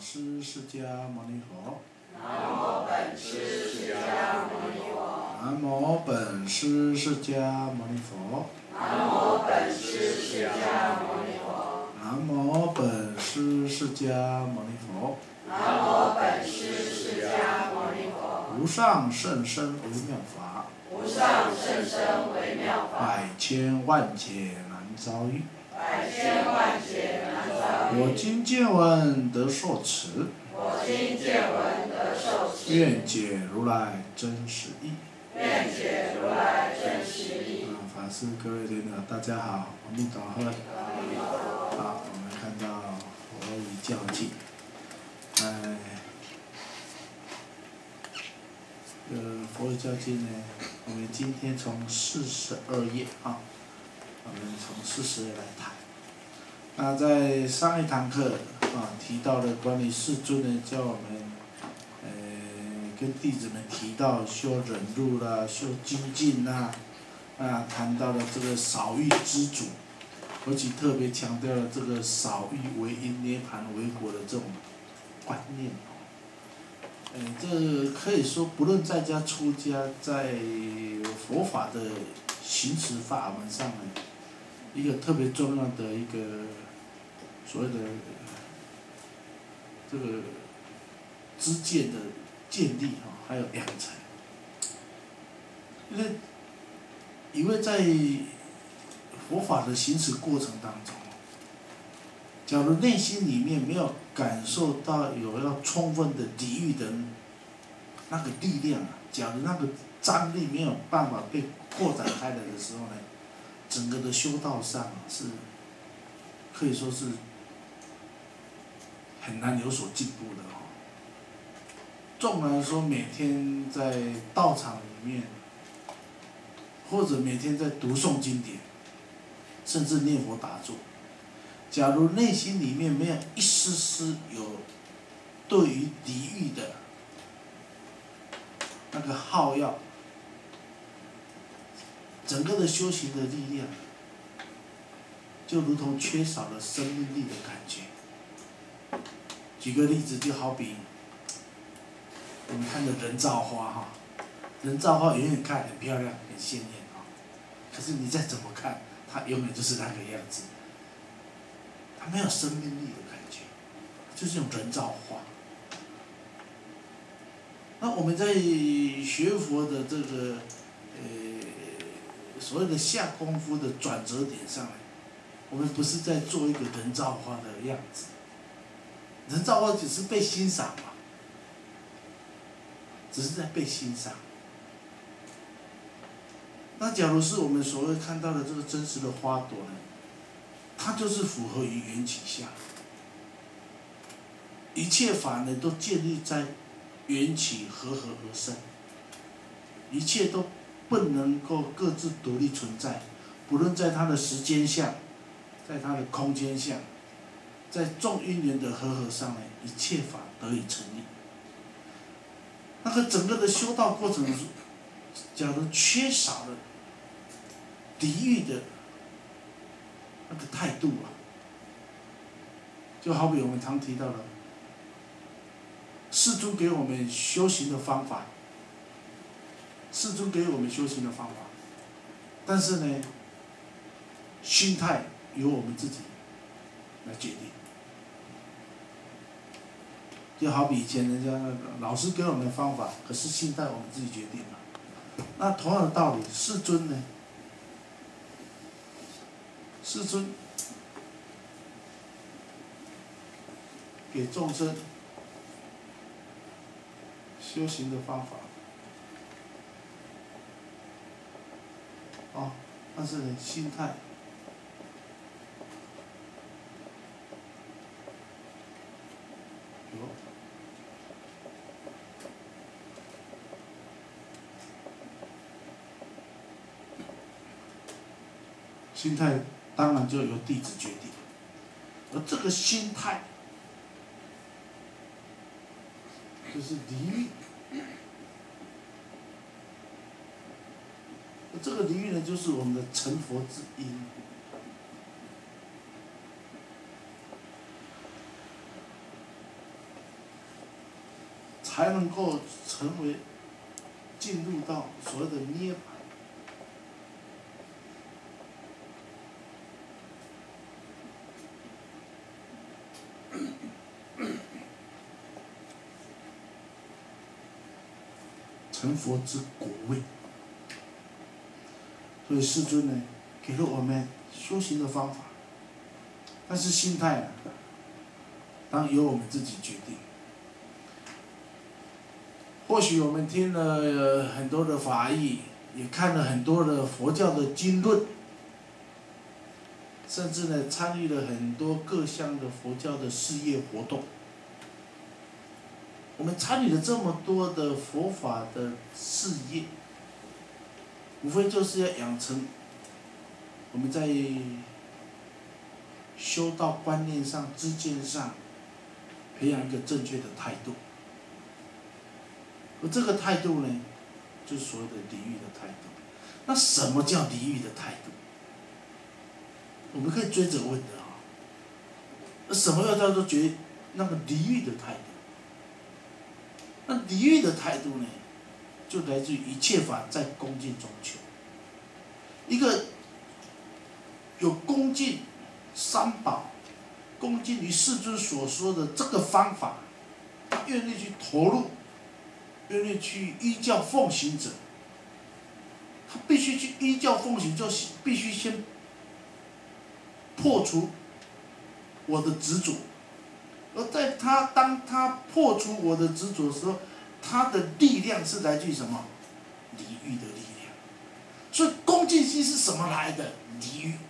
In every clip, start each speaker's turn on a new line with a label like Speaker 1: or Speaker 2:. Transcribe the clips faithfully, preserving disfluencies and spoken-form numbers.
Speaker 1: 师释迦牟尼佛。
Speaker 2: 南无本师释迦牟尼佛。
Speaker 1: 南无本师释迦牟尼佛。
Speaker 2: 南无本师释迦牟尼佛。
Speaker 1: 南无本师释迦牟尼佛。
Speaker 2: 南无本师释迦牟尼佛。
Speaker 1: 无上甚深微妙法。
Speaker 2: 无上甚深微妙法。
Speaker 1: 百千万劫难遭遇。
Speaker 2: 百千万劫难遭遇。
Speaker 1: 我今见闻得受持。
Speaker 2: 我今见闻得受持。
Speaker 1: 愿解如来真实义。
Speaker 2: 愿解如来真实义。
Speaker 1: 啊，法师各位领导，大家好，阿弥陀佛。好，我们看到佛语教经，哎，呃，佛语教经呢，我们今天从四十二页啊，我们从四十页来谈。那在上一堂课啊提到了关于世尊呢，叫我们呃跟弟子们提到修忍辱啦、修精进啦，啊谈到了这个少欲知足，而且特别强调了这个少欲为因、涅盘为果的这种观念。呃，这可以说不论在家出家，在佛法的行持法门上呢，一个特别重要的一个所谓的这个知见的建立哈，还有养成。因为因为在佛法的行持过程当中，假如内心里面没有感受到有要充分的抵御的那个力量啊，假如那个张力没有办法被扩展开来的时候呢，整个的修道上是可以说是很难有所进步的哈。纵然说每天在道场里面，或者每天在读诵经典，甚至念佛打坐，假如内心里面没有一丝丝有对于敌欲的那个耗药，整个的修行的力量就如同缺少了生命力的感觉。举个例子，就好比我们看的人造花哈，人造花远远看很漂亮、很鲜艳啊，可是你再怎么看，它永远就是那个样子，它没有生命力的感觉，就是用人造花。那我们在学佛的这个呃所谓的下功夫的转折点上来，我们不是在做一个人造花的样子，人造花只是被欣赏嘛，只是在被欣赏。那假如是我们所谓看到的这个真实的花朵呢，它就是符合于缘起相，一切法呢都建立在缘起和合而生，一切都不能够各自独立存在，不论在它的时间相，在它的空间相，在众因缘的和合上呢，一切法得以成立。那个整个的修道过程，假如缺少了敌御的那个态度啊，就好比我们常提到的，世尊给我们修行的方法，世尊给我们修行的方法，但是呢，心态由我们自己来决定。就好比以前人家那个老师给我们的方法，可是心态我们自己决定嘛。那同样的道理，世尊呢？世尊给众生修行的方法，哦，但是呢，心态有。心态当然就由弟子决定，而这个心态就是离欲，而这个离欲呢，就是我们的成佛之因。 才能够成为进入到所谓的涅槃。成佛之果位，所以世尊呢，给了我们修行的方法，但是心态啊，当然由我们自己决定。或许我们听了很多的法义，也看了很多的佛教的经论，甚至呢参与了很多各项的佛教的事业活动。我们参与了这么多的佛法的事业，无非就是要养成我们在修道观念上、知见上，培养一个正确的态度。而这个态度呢，就是所谓的离欲的态度。那什么叫离欲的态度？我们可以追着问的啊。那什么要叫做觉那个离欲的态度？那离欲的态度呢，就来自于一切法在恭敬中求。一个有恭敬三宝、恭敬于世尊所说的这个方法，他愿意去投入，愿意去依教奉行者，他必须去依教奉行，就必须先破除我的执着。而在他当他破除我的执着的时候，他的力量是来自于什么？离欲的力量。所以恭敬心是什么来的？离欲。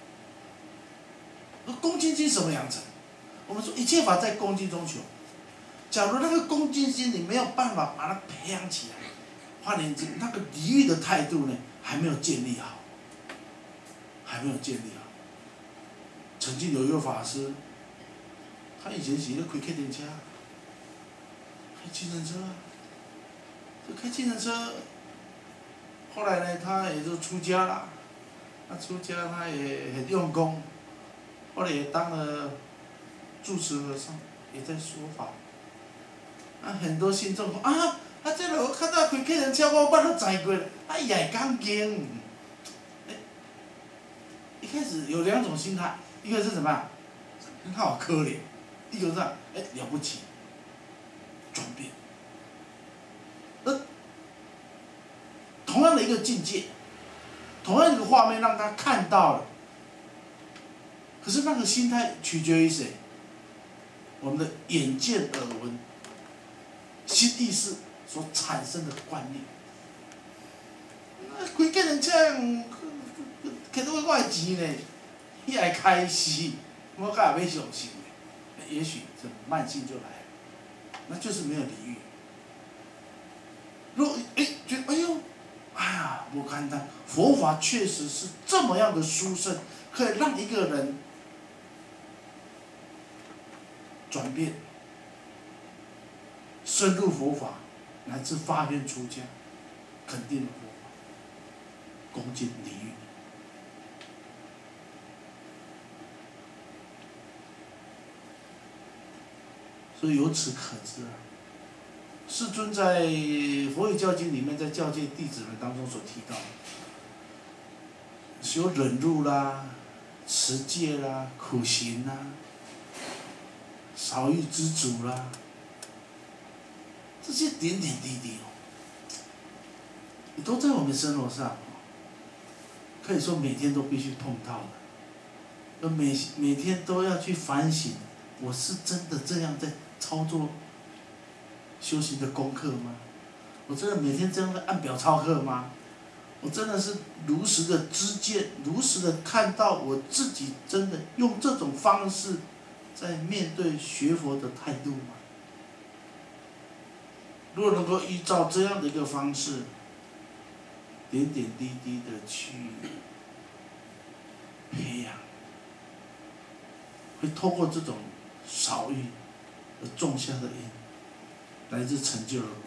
Speaker 1: 而恭敬心什么养成？我们说一切法在恭敬中求。假如那个恭敬心你没有办法把它培养起来，换言之，那个离欲的态度呢，还没有建立好，还没有建立好。曾经有一个法师。他以前是咧开客电车，开计程车，就开计程车。后来呢，他也就出家了。他出家，他也很用功，后来也当了住持和尚，也在说法。啊，很多信众讲啊，啊，这个我看到开客人车，我捌都知过，啊，伊也讲经。哎，一开始有两种心态，一个是什么？他好可怜。一个是哎了不起，转变。而同样的一个境界，同样一个画面让他看到了，可是那个心态取决于谁？我们的眼见耳闻、心意识所产生的观念。那开个人车，摕到我的钱呢，伊还开始，我敢也要相信。也许这慢性就来了，那就是没有离欲。如果哎觉得哎呦，哎呀，不简单，佛法确实是这么样的殊胜，可以让一个人转变，深入佛法，乃至发愿出家，肯定了佛法，恭敬离欲。所以由此可知啊，世尊在《佛语教经》里面，在教诫弟子们当中所提到的，修忍辱啦、持戒啦、苦行啦、少欲知足啦，这些点点滴滴哦，也都在我们生活上，可以说每天都必须碰到的，而每每天都要去反省，我是真的这样在操作修行的功课吗？我真的每天这样的按表操课吗？我真的是如实的知见，如实的看到我自己真的用这种方式在面对学佛的态度吗？如果能够依照这样的一个方式，点点滴滴的去培养，会透过这种少欲而种下的因，来自成就的果。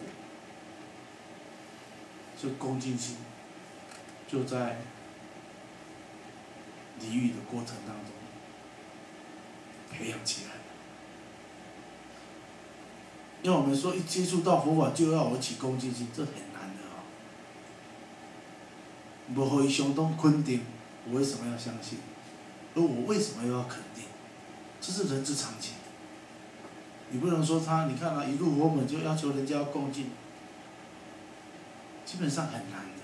Speaker 1: 所以恭敬心就在离欲的过程当中培养起来。 因为我们说一接触到佛法就要有起恭敬心，这很难的啊、哦。无互伊相当肯定，我为什么要相信？而我为什么又要肯定？这是人之常情。你不能说他，你看啊，一入佛门就要求人家要恭敬，基本上很难的。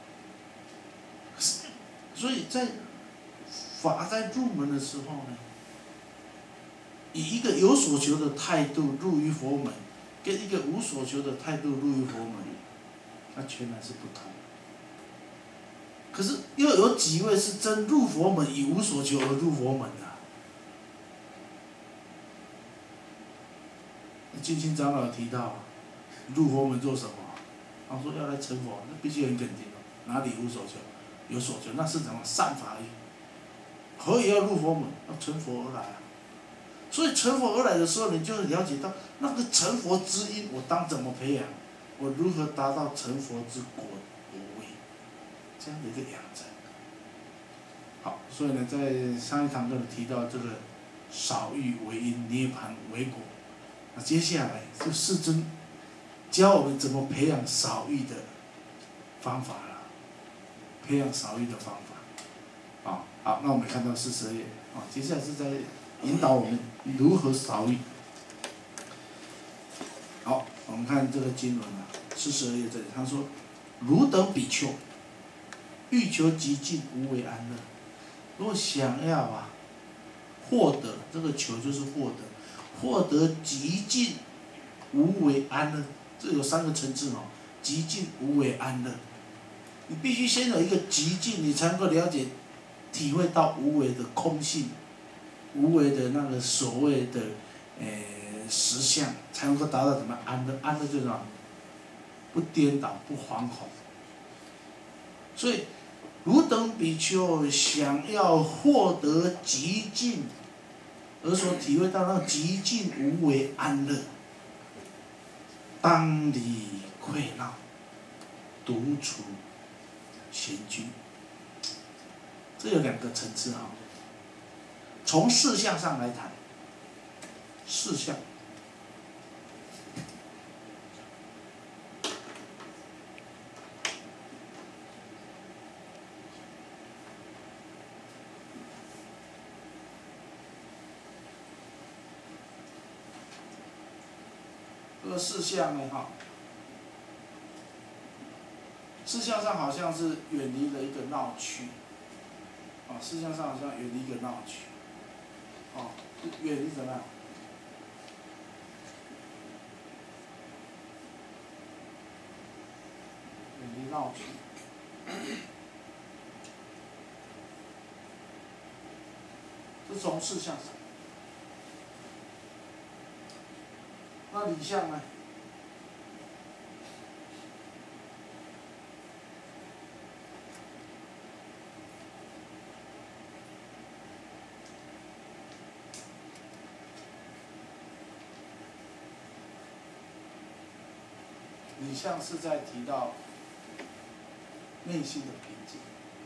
Speaker 1: 所以在法在入门的时候呢，以一个有所求的态度入于佛门，跟一个无所求的态度入于佛门，那全然是不同。可是又有几位是真入佛门以无所求而入佛门的、啊？金星长老提到、啊，入佛门做什么？他说要来成佛，那必须很肯定哦。哪里无所求？有所求，那是什么善法而已。何以要入佛门？要成佛而来啊！所以成佛而来的时候，你就了解到那个成佛之因，我当怎么培养？我如何达到成佛之果果位？这样的一个养成。好，所以呢，在上一堂课提到这个少欲为因，涅槃为果。那接下来就世尊教我们怎么培养少欲的方法了，培养少欲的方法。啊，好，那我们看到四十二页，啊，接下来是在引导我们如何少欲。好，我们看这个经文啊，四十二页这里，他说：“汝等比丘，欲求极尽无为安乐。”如果想要啊，获得这个求就是获得。获得极尽无为安乐，这有三个层次哦。极尽无为安乐，你必须先有一个极尽，你才能够了解、体会到无为的空性，无为的那个所谓的呃实相，才能够达到什么安乐？安乐就是什么？不颠倒，不惶恐。所以，汝等比丘想要获得极尽。而所体会到那极尽无为安乐，当离溃闹，独处闲居。这有两个层次啊。从事项上来谈，事项。这个事项呢，哈，事项上好像是远离了一个闹区，啊，事项上好像远离一个闹区，哦，远离怎么样？远离闹区。这是从事项上。那理项呢？理项是在提到内心的平静。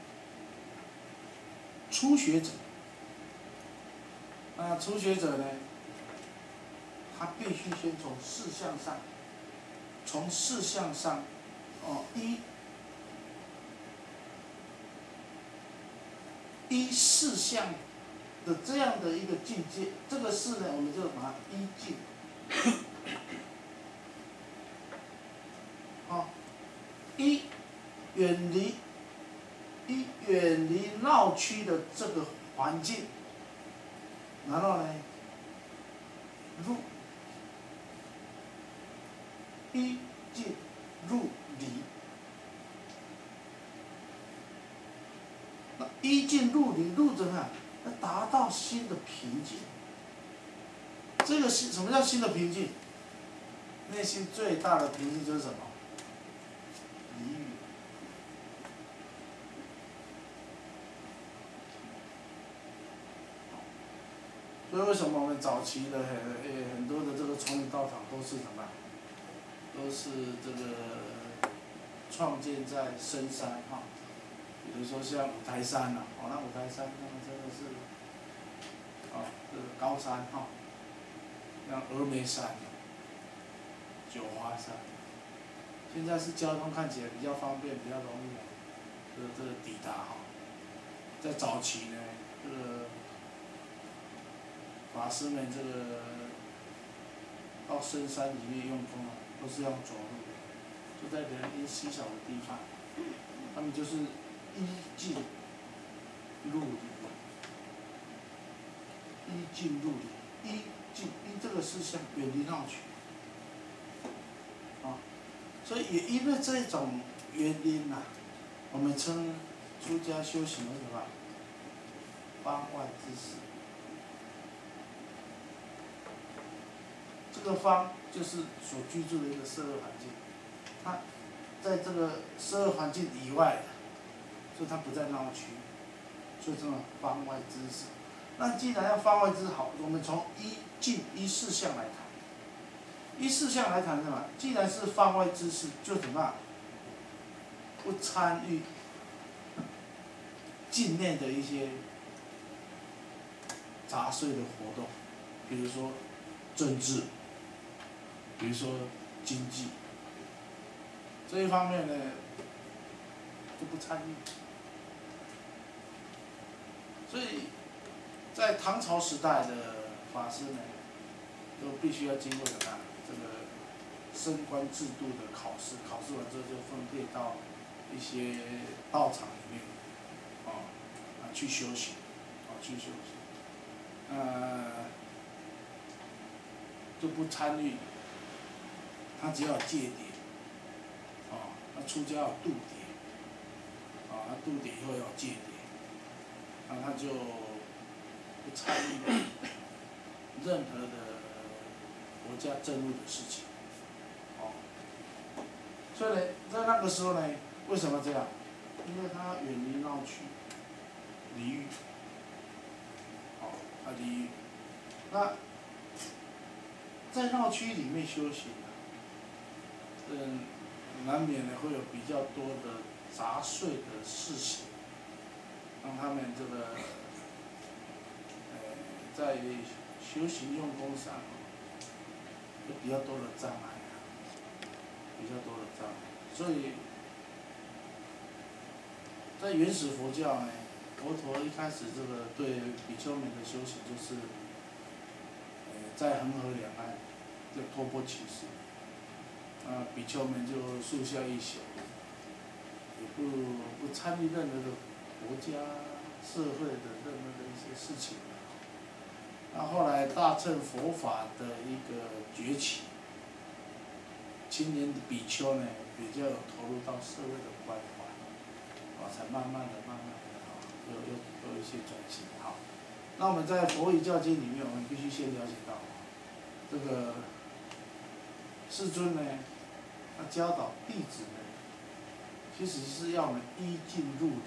Speaker 1: 初学者，那初学者呢？他必须先从事项上，从事项上，哦，依依事项的这样的一个境界，这个事呢，我们就把它依境，哦，依远离，依远离闹区的这个环境，然后呢，入。依境入离，那依境入离，入怎么样？要达到心的平静。这个心，什么叫心的平静？内心最大的平静就是什么？离欲。所以为什么我们早期的很很多的这个丛林道场都是什么？都是这个创建在深山哈，比如说像五台山呐、啊，哦，那五台山那么真的是，啊，这个高山哈，像峨眉山， 九华山。现在是交通看起来比较方便，比较容易这个这个抵达哈。在早期呢，这个法师们这个到深山里面用功啊，都是要走路的，就在人烟稀少的地方，他们就是依进入里，依进入里，依进依这个是向远离闹区，啊，所以也因为这种原因呐、啊，我们称出家修行为什么？方外之事。这个方就是所居住的一个社会环境，它在这个社会环境以外的，所以它不在闹区，所以这种方外之事。那既然要方外之好，我们从依进依事项来谈。依事项来谈什么？既然是方外之事，就怎么样？不参与境内的一些杂碎的活动，比如说政治，比如说经济，这一方面呢就不参与。所以在唐朝时代的法师呢，都必须要经过什么？这个升官制度的考试，考试完之后就分配到一些道场里面，啊啊去修行，啊去修行，呃就不参与，他只要有戒牒，啊，那出家要度牒，啊，他度牒以后要有戒牒，那他就不参与任何的国家政务的事情，哦，所以呢，在那个时候呢，为什么这样？因为他远离闹区，离欲，哦，他离欲，那在闹区里面修行啊，嗯，难免呢会有比较多的杂碎的事情，让他们这个，呃，在修行用功上，有比较多的障碍啊，比较多的障碍，所以，在原始佛教呢，佛陀一开始这个对比丘们的修行就是，呃，在恒河两岸，就托钵乞食，啊，比丘们就树下一宿，也不不参与任何的国家、社会的任何的一些事情。那后来大乘佛法的一个崛起，青年的比丘呢比较有投入到社会的关怀，啊，才慢慢的、慢慢的啊，有有有一些转型。好，那我们在佛遗教经里面，我们必须先了解到，这个世尊呢，他教导弟子呢，其实是要我们依进入理。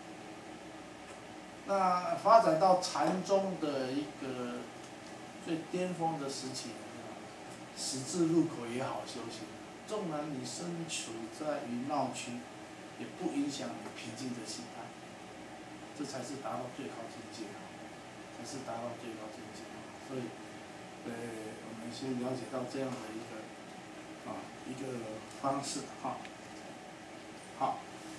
Speaker 1: 那发展到禅宗的一个最巅峰的时期，十字路口也好修行，纵然你身处在于闹区，也不影响你平静的心态，这才是达到最高境界，才是达到最高境界。所以，呃，我们先了解到这样的一个啊一个方式哈。好。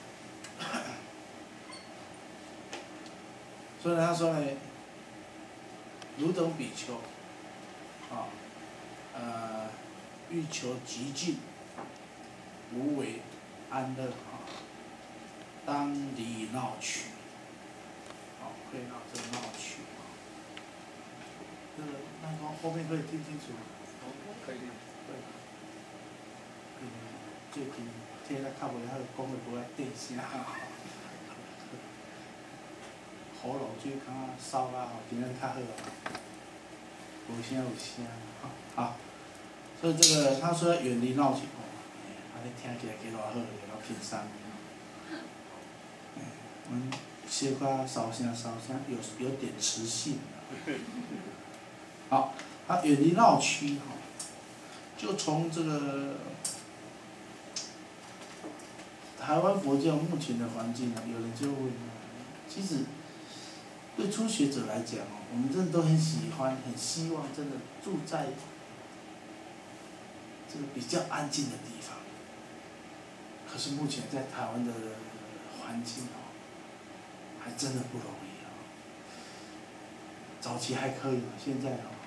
Speaker 1: 所以他说呢，汝等比丘，啊，呃，欲求极静，无为安乐啊，当离闹区，好，可以到这个闹区啊。这个那光后面可以听清楚吗？
Speaker 3: 可以。
Speaker 1: 对。嗯，最近听得较袂晓，讲的无爱定声。喉咙就较烧啊，今仔较好啊，无声有声，好，所以这个他说要远离闹区，哦，安尼听起来几偌好，老轻松。我们小可烧声烧声，有有点磁性。好，他远离闹区哈，就从这个台湾佛教目前的环境呢，有人就问，其实。对初学者来讲哦，我们真的都很喜欢、很希望，真的住在这个比较安静的地方。可是目前在台湾的环境哦，还真的不容易啊。早期还可以，现在哦，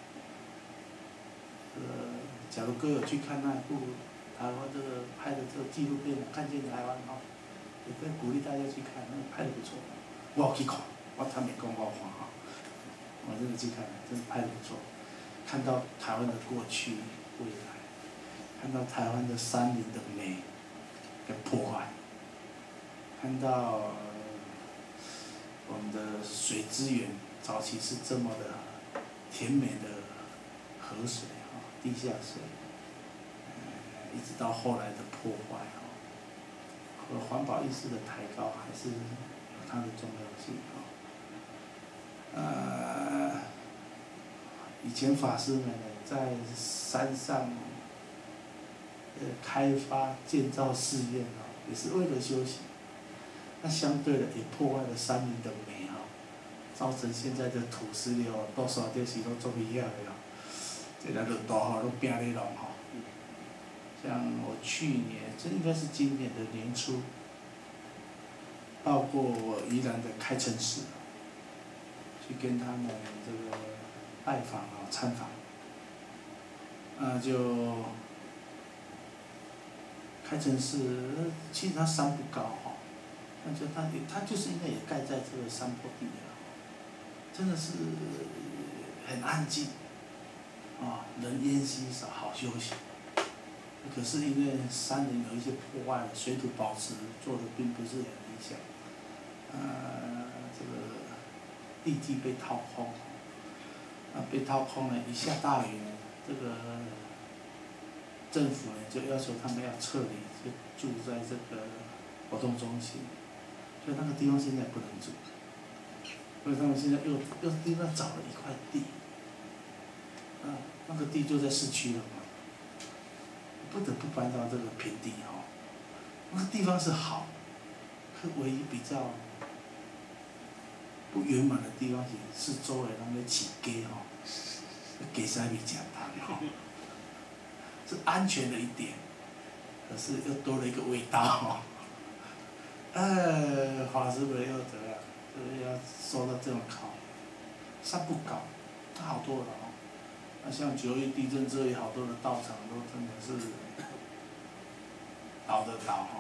Speaker 1: 呃，假如各位有去看那部台湾这个拍的这个纪录片《看见台湾》哦，也跟鼓励大家去看，那个拍的不错。我有去看，我坦白讲我有看哈，我真的去看，真的拍的不错。看到台湾的过去、未来，看到台湾的山林的美跟破坏，看到我们的水资源早期是这么的甜美的河水啊，地下水，呃，一直到后来的破坏啊，和环保意识的抬高还是有它的重要性啊。呃，以前法师们呢在山上呃开发建造寺院啊，也是为了修行。那相对的也破坏了山林的美啊，造成现在的土石流多少就是都做不起来了。这个落大雨都拼咧弄吼。像我去年，这应该是今年的年初，到过我宜兰的开城寺，去跟他们这个拜访啊、参访，那就开城寺，其实它山不高哈，但就它它就是应该也盖在这个山坡地了，真的是很安静，啊，人烟稀少，好休息。可是因为山林有一些破坏，水土保持做的并不是很理想，呃，这个地基被掏空，啊，被掏空了，一下大雨呢，这个政府呢就要求他们要撤离，就住在这个活动中心，所以那个地方现在不能住，所以他们现在又又另外找了一块地，啊，那个地就在市区了嘛。不得不搬到这个平地哦，那个地方是好，可唯一比较不圆满的地方是是周围那边起鸡哦，鸡塞比讲堂哦，是安全的一点，可是又多了一个味道哦。哎，法师们又怎样？就是要受到这种考，山不高，它好多了哦。那像九一地震之后，有好多的道场都真的是倒的倒哈。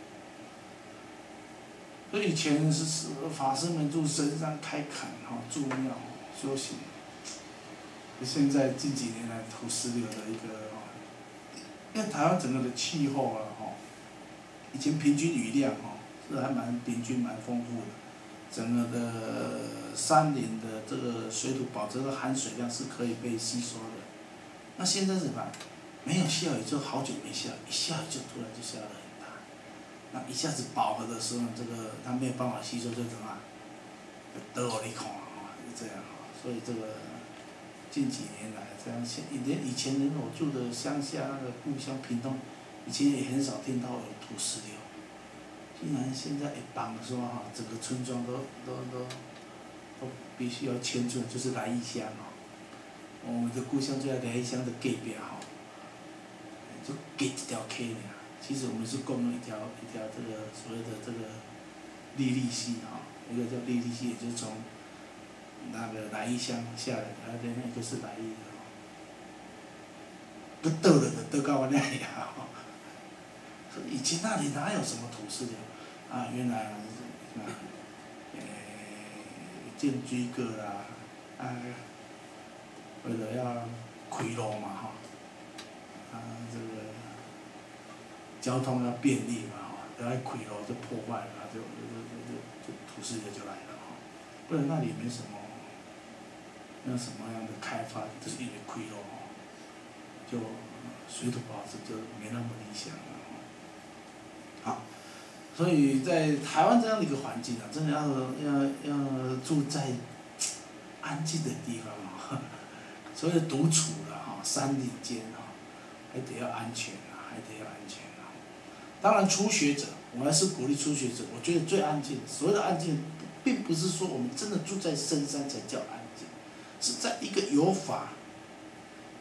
Speaker 1: 所以以前是是法师们住深山开垦哈，住庙修行。现在近几年来土石流的一个，因为台湾整个的气候啊哈，以前平均雨量哈是还蛮平均蛮丰富的。整个的山林的这个水土保持的含水量是可以被吸收的。那现在是什么？没有下雨就好久没下雨，一下雨就突然就下得很大。那一下子饱和的时候，这个它没有办法吸收，就怎么？就倒你看啊，就这样啊。所以这个近几年来，这样现连以前人我住的乡下那个故乡屏东，以前也很少听到有土石流。竟然现在一帮说哈，整个村庄都都都都必须要迁村，就是来义乡哦。我们的故乡就在来义乡的隔壁哈，就隔一条溪尔。其实我们是共用一条一条这个所谓的这个利利溪哈，一个叫利利溪，也就是从那个来义乡下来的，还有另外一个是来义的哦。不倒了就倒到我那里啊！以前那里哪有什么土石流？啊，原来啊，呃，建居个啦，啊，为了要开路嘛哈，啊这个交通要便利嘛哈，要开路就破坏了，就就就就就土石流就来了哈。不然那里没什么，没有什么样的开发，就是因为开路哦，就水土保持就没那么理想了。好，所以在台湾这样的一个环境啊，真的要要要住在安静的地方啊，所谓的独处的哈，山林间哈，还得要安全啊，还得要安全啊。当然，初学者，我还是鼓励初学者，我觉得最安静，所谓的安静，并不是说我们真的住在深山才叫安静，是在一个有法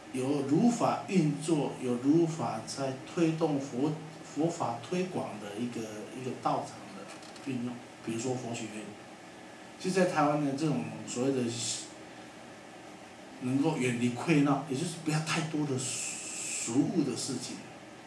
Speaker 1: 有如法运作，有如法在推动佛佛法推广的一个一个道场的运用，比如说佛学院。就在台湾的这种所谓的能够远离溃闹，也就是不要太多的俗物的事情。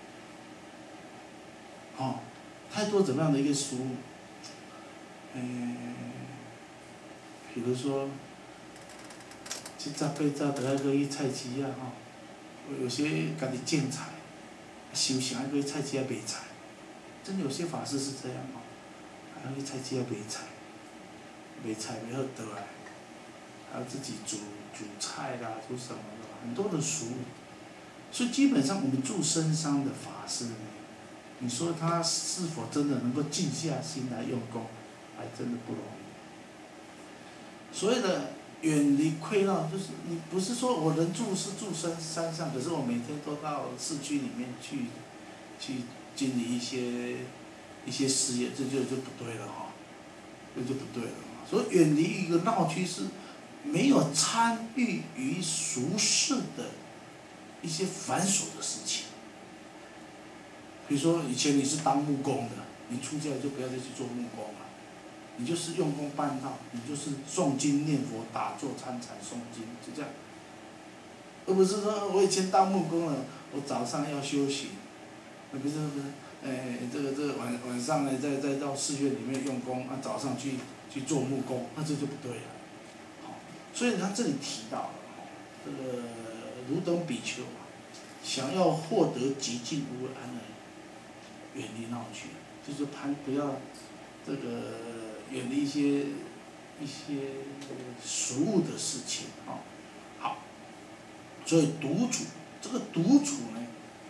Speaker 1: 哦，太多怎么样的一个俗物？嗯，比如说，去早八早就爱去去菜市啊吼，有些家己种菜，修行爱去菜市啊卖菜，真的有些法师是这样哦，还要去菜市啊卖菜，卖菜卖好倒来，还要自己煮煮菜啦，煮什么的，很多的俗物。所以基本上我们住深山的法师呢，你说他是否真的能够静下心来用功，还真的不容易。所谓的远离溃闹，就是你不是说我人住是住山山上，可是我每天都到市区里面去，去经历一些一些事业，这就就不对了哈，这就不对了。所以远离一个闹区是没有参与于俗世的一些繁琐的事情。比如说以前你是当木工的，你出家就不要再去做木工了，你就是用功办道，你就是诵经念佛、打坐参禅诵经，就这样。而不是说我以前当木工了，我早上要修行，不是不是，哎，这个这个晚晚上呢，再再到寺院里面用功，啊早上去去做木工，那这就不对了。好，所以他这里提到了，这个如等比丘啊，想要获得极尽无为安乐，远离闹区，就是攀不要这个远离一些一些俗物的事情啊。好，所以独处，这个独处呢，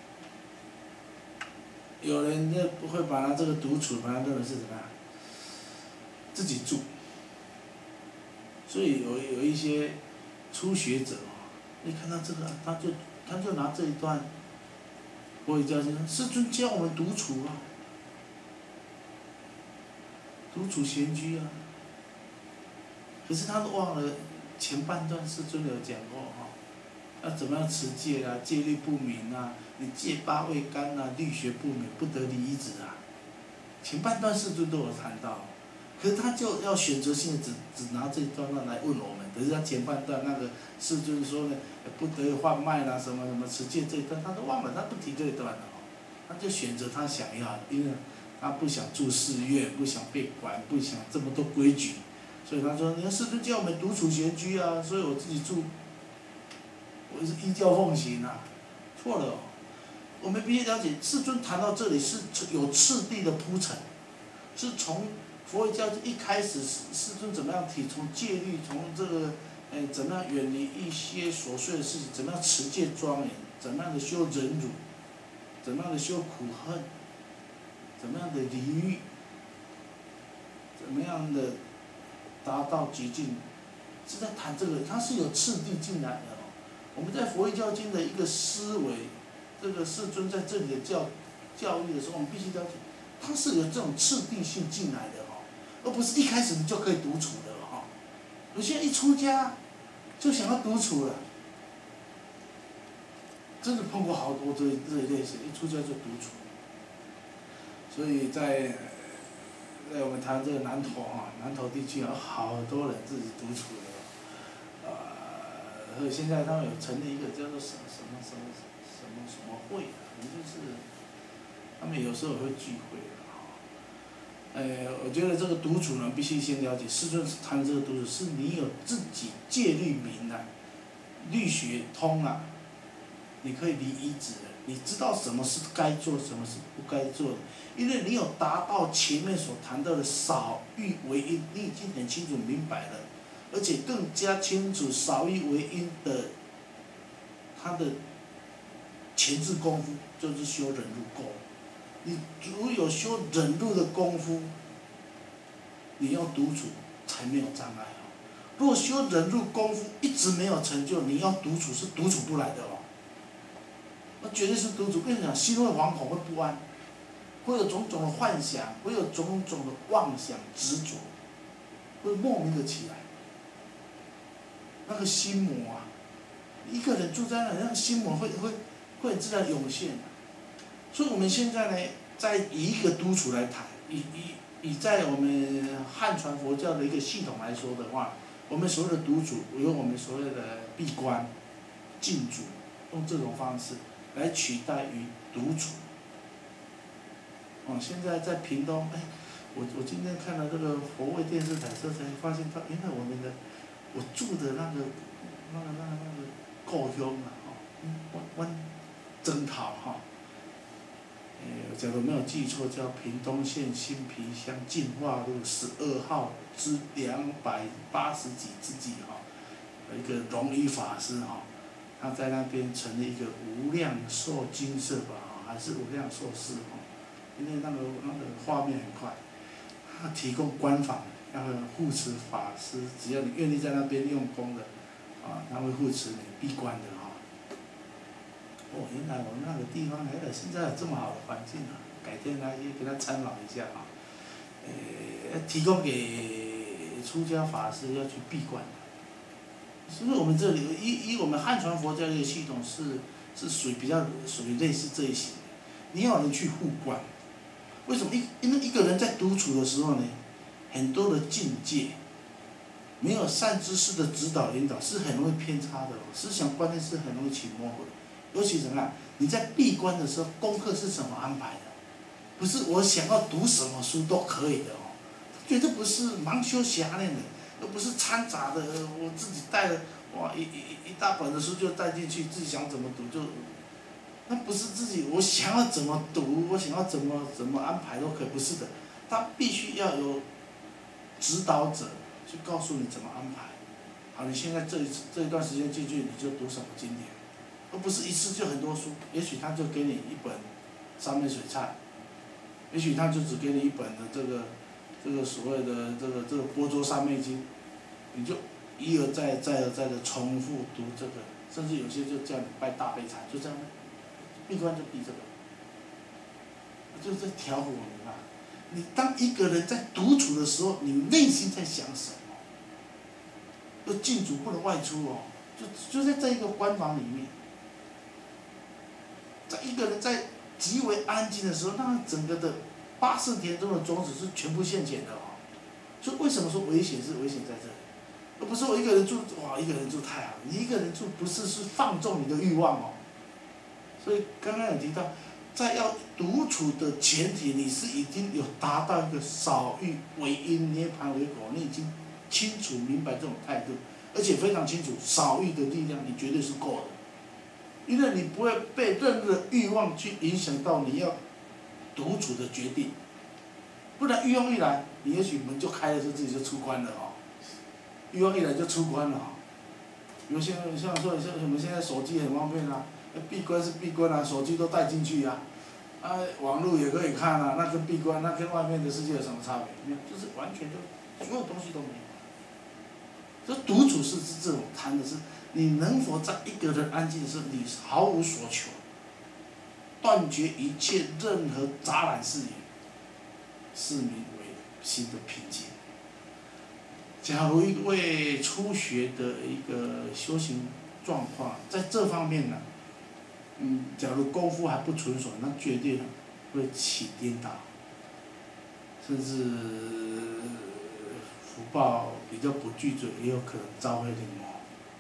Speaker 1: 有人就不会把他这个独处，把它认为是什么呀？自己住。所以有有一些初学者啊，一看到这个，他就他就拿这一段佛语教经，世尊教我们独处啊，独处闲居啊。可是他都忘了前半段世尊有讲过哈，要怎么样持戒啊，戒律不明啊，你戒八未干啊，律学不明，不得离依止啊。前半段世尊都有谈到，可是他就要选择性的只只拿这一段来问我们，可是他前半段那个世尊说呢，不得换脉啦，什么什么持戒这一段他都忘了，他不提这一段了哦，他就选择他想要的，因为他不想住寺院，不想被管，不想这么多规矩。所以他说：“你看世尊叫我们独处闲居啊，所以我自己住，我是依教奉行啊。”错了哦，我们必须了解，世尊谈到这里是有次第的铺陈，是从佛教一开始，世尊怎么样提，从戒律，从这个，哎，怎么样远离一些琐碎的事情，怎么样持戒庄严，怎么样的修忍辱，怎么样的修苦恨，怎么样的离欲，怎么样的达到极尽，是在谈这个，它是有次第进来的哦。我们在佛教教经的一个思维，这个世尊在这里的教教育的时候，我们必须了解，它是有这种次第性进来的哦，而不是一开始你就可以独处的哦。有些人一出家就想要独处了，真的碰过好多这这一类型，一出家就独处。所以在在我们台湾这个南投啊，南投地区有好多人自己独处的，呃，所以现在他们有成立一个叫做什么什么什么什么什么会啊，反正就是他们有时候也会聚会的哈。呃，我觉得这个独处呢，必须先了解，世尊谈这个独处，是你有自己戒律明啊，律学通啊，你可以离依止的，你知道什么是该做，什么是不该做的。因为你有达到前面所谈到的少欲为因，你已经很清楚明白了，而且更加清楚少欲为因的，他的前置功夫就是修忍辱功。你如有修忍辱的功夫，你要独处才没有障碍哦。如果修忍辱功夫一直没有成就，你要独处是独处不来的哦。那绝对是独处，跟你讲，心会惶恐，会不安。会有种种的幻想，会有种种的妄想执着，会莫名的起来。那个心魔啊， 一个人住在那，那心魔会会会自然涌现。所以我们现在呢，在以一个督促来谈，以以以在我们汉传佛教的一个系统来说的话，我们所谓的督促，有我们所谓的闭关、禁足，用这种方式来取代于独处。哦，现在在屏东，哎，我我今天看了这个佛卫电视台，这才发现到原来我们的我住的那个那个那个那个故乡啊，哦，我我征讨哈，呃，假如没有记错，叫屏东县新皮乡进化路十二号之两百八十几之几哈，有一个荣一法师哈，他在那边成立一个无量寿精舍吧，还是无量寿寺哈。因为那个那个画面很快，他提供官房，那个护持法师，只要你愿意在那边用功的，啊，他会护持你闭关的哈。哦，原来我们那个地方还有现在有这么好的环境啊！改天来也给他参访一下啊。呃，提供给出家法师要去闭关。所以我们这里以以我们汉传佛教的系统是是属于比较属于类似这一型的，你要人去护关。为什么？因因为一个人在独处的时候呢，很多的境界，没有善知识的指导引导，是很容易偏差的，思想观念是很容易起模糊的。尤其怎么样？你在闭关的时候，功课是怎么安排的？不是我想要读什么书都可以的哦，绝对不是盲修瞎练的，又不是掺杂的，我自己带了哇一一一大本的书就带进去，自己想怎么读就。那不是自己，我想要怎么读，我想要怎么怎么安排都可以，不是的，他必须要有指导者去告诉你怎么安排。好，你现在这一这一段时间进去，你就读什么经典，而不是一次就很多书。也许他就给你一本《三昧水忏》，也许他就只给你一本的这个这个所谓的这个这个《般若三昧经》，你就一而再再而再的重复读这个，甚至有些就叫你拜大悲忏，就这样。闭关就闭这个，就是在调和我们啊。你当一个人在独处的时候，你内心在想什么？要禁足不能外出哦，就就在这一个关房里面，在一个人在极为安静的时候，那整个的八圣田中的种子是全部现前的哦。所以为什么说危险是危险在这里，而不是我一个人住哇，一个人住太好，你一个人住不是是放纵你的欲望哦。所以刚刚有提到，在要独处的前提，你是已经有达到一个少欲为因，涅槃为果，你已经清楚明白这种态度，而且非常清楚少欲的力量，你绝对是够的，因为你不会被任何欲望去影响到你要独处的决定，不然欲望一来，你也许门就开了，就自己就出关了哦，欲望一来就出关了哦。比如像像说像我们现在手机很方便啊。闭关是闭关啊，手机都带进去啊，啊，网络也可以看啊，那跟闭关，那跟外面的世界有什么差别？没有，就是完全就所有东西都没有。这独处是是这种谈的是，你能否在一个人安静的时候，你毫无所求，断绝一切任何杂染事业，是名为心的平静。假如一位初学的一个修行状况，在这方面呢？嗯，假如功夫还不纯熟，那绝对会起颠倒，甚至福报比较不具足，也有可能遭会临摹。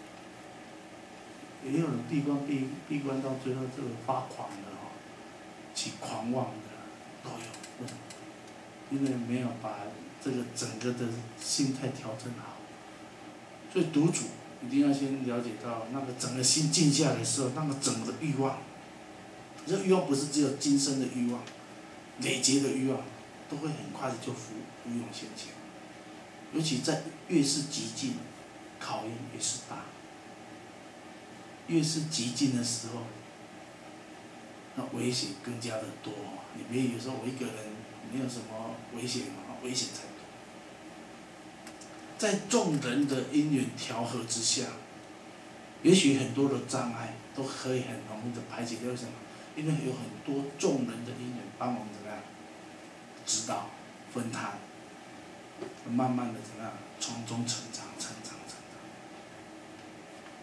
Speaker 1: 也有人闭关闭闭关到最后这个发狂的哈，起狂妄的都有，为什么？因为没有把这个整个的心态调整好，所以独处。一定要先了解到，那个整个心静下来的时候，那个整个欲望，这欲望不是只有今生的欲望，累积的欲望，都会很快的就浮浮涌现前。尤其在越是极静，考验越是大。越是极静的时候，那危险更加的多。你别有时候我一个人没有什么危险啊，危险才多。在众人的因缘调和之下，也许很多的障碍都可以很容易的排解掉。为什么？因为有很多众人的因缘帮我们怎么样指导、分摊，慢慢的怎么样从中成长、成长、成长。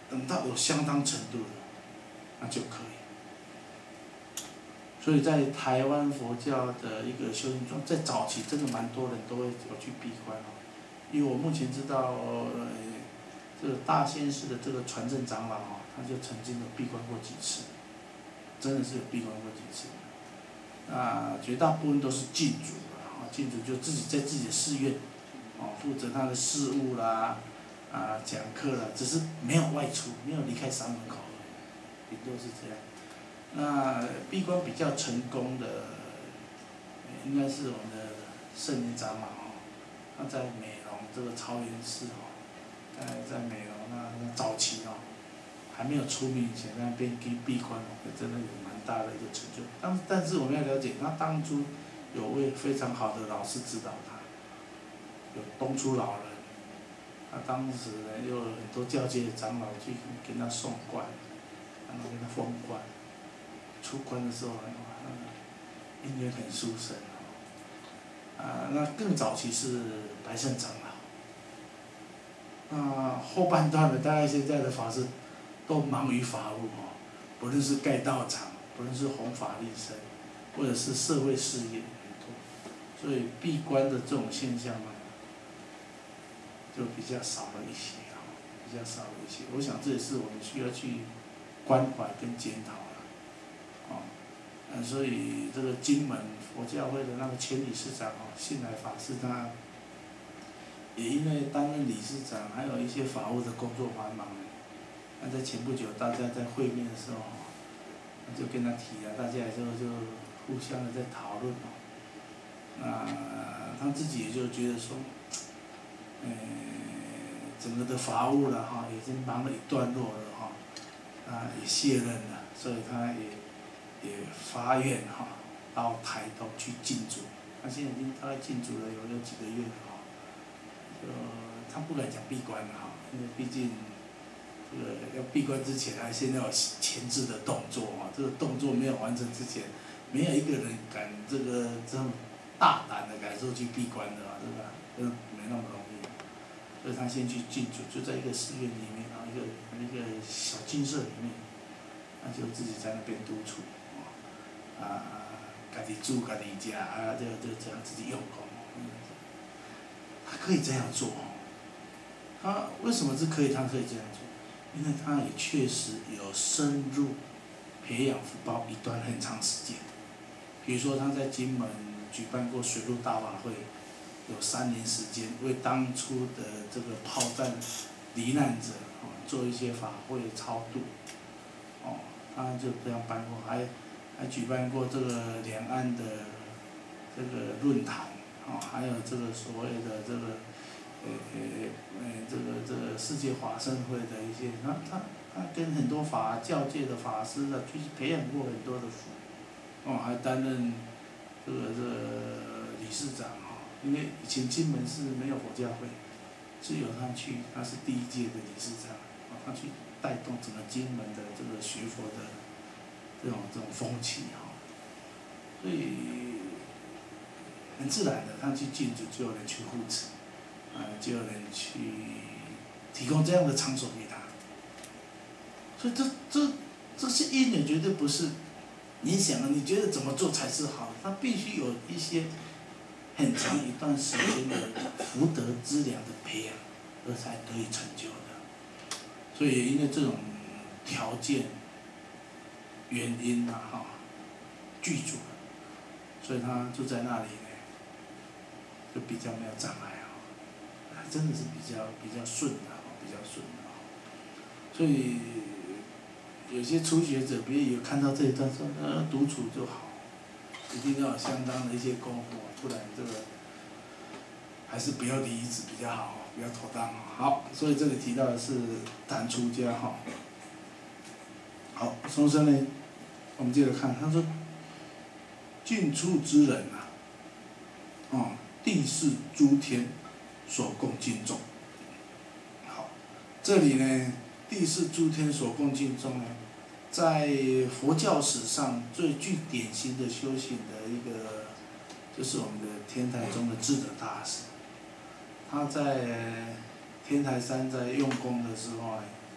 Speaker 1: 等到有相当程度的，那就可以。所以在台湾佛教的一个修行中，在早期真的蛮多人都会有去闭关哦。因为我目前知道，呃，这个大仙寺的这个传正长老哦，他就曾经有闭关过几次，真的是有闭关过几次。那绝大部分都是禁足了啊，禁足就自己在自己的寺院，哦，负责他的事务啦，啊，讲课啦，只是没有外出，没有离开山门口而已，也都是这样。那闭关比较成功的，应该是我们的圣严长老哦，他在美容这个桃园寺哦，在在美容那那早期哦，还没有出名以前，那边闭闭关哦，真的有蛮大的一个成就。但但是我们要了解，他当初有位非常好的老师指导他，有东初老人，他当时呢又有很多教界的长老去给他送冠，然后给他封冠。出关的时候，嗯，音乐很殊胜哦。啊，那更早期是白胜长老。那后半段的，大概现在的法师都忙于法务哦，不论是盖道场，不论是弘法利生，或者是社会事业很多，所以闭关的这种现象呢，就比较少了一些啊，比较少了一些。我想这也是我们需要去关怀跟检讨。哦，嗯，所以这个金门佛教会的那个前理事长哦，信来法师他，也因为担任理事长，还有一些法务的工作繁忙，那在前不久大家在会面的时候，就跟他提了，大家也就就互相的在讨论哦。那他自己也就觉得说，呃，整个的法务了哈，已经忙了一段落了哈，啊也卸任了，所以他也。也发愿哈，到台东去禁足。他现在已经大概禁足了有有几个月了哈，就他不敢讲闭关了哈，因为毕竟这个要闭关之前，还先要有前置的动作哈，这个动作没有完成之前，没有一个人敢这个这么大胆的敢说去闭关的啊，对吧？真的没那么容易。所以他先去禁足，就在一个寺院里面啊，一个一个小精舍里面，他就自己在那边督促。啊，家己煮家己食，啊，就就这样自己用功，嗯，他可以这样做哦。他为什么是可以？他可以这样做，因为他也确实有深入培养福报一段很长时间。比如说他在金门举办过水陆大法会，有三年时间，为当初的这个炮战罹难者哦做一些法会超度，哦，他就这样办过，还。还举办过这个两岸的这个论坛，哦，还有这个所谓的这个，呃呃呃这个这个世界法圣会的一些，他他他跟很多法教界的法师啊，去培养过很多的佛，哦，还担任这个这个理事长哈，因为以前金门是没有佛教会，是由他去，他是第一届的理事长，哦，他去带动整个金门的这个学佛的。这种这种风气哈，所以很自然的，他去禁足就有人去护持，啊，就有人去提供这样的场所给他。所以这这这些因缘绝对不是你想的，你觉得怎么做才是好的？他必须有一些很长一段时间的福德资粮的培养，而才得以成就的。所以因为这种条件。原因呐、啊，哈，具足了，所以他就在那里呢，就比较没有障碍啊，真的是比较比较顺的啊，比较顺的啊。所以有些初学者，别人有看到这一段说，呃，独处就好，一定要有相当的一些功夫，不然这个还是不要离子比较好，比较妥当啊。好，所以这里提到的是谈出家哈。好，松生呢，我们接着看，他说，近处之人啊，哦，地势诸天所共敬重。好，这里呢，地势诸天所共敬重呢，在佛教史上最具典型的修行的一个，就是我们的天台宗的智者大师，他在天台山在用功的时候呢，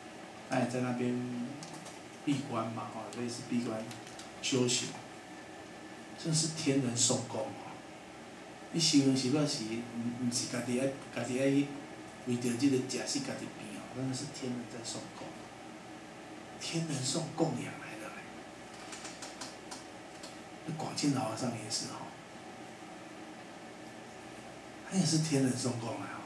Speaker 1: 他也在那边闭关嘛，哦，类似闭关修行，真是天人送供哦。你修行是要是，毋毋是家己爱家己爱为着即个食死家己变哦，真的是天人在送供，天人送供养来的嘞。那广钦老和尚也是哦，他也是天人送供来哦。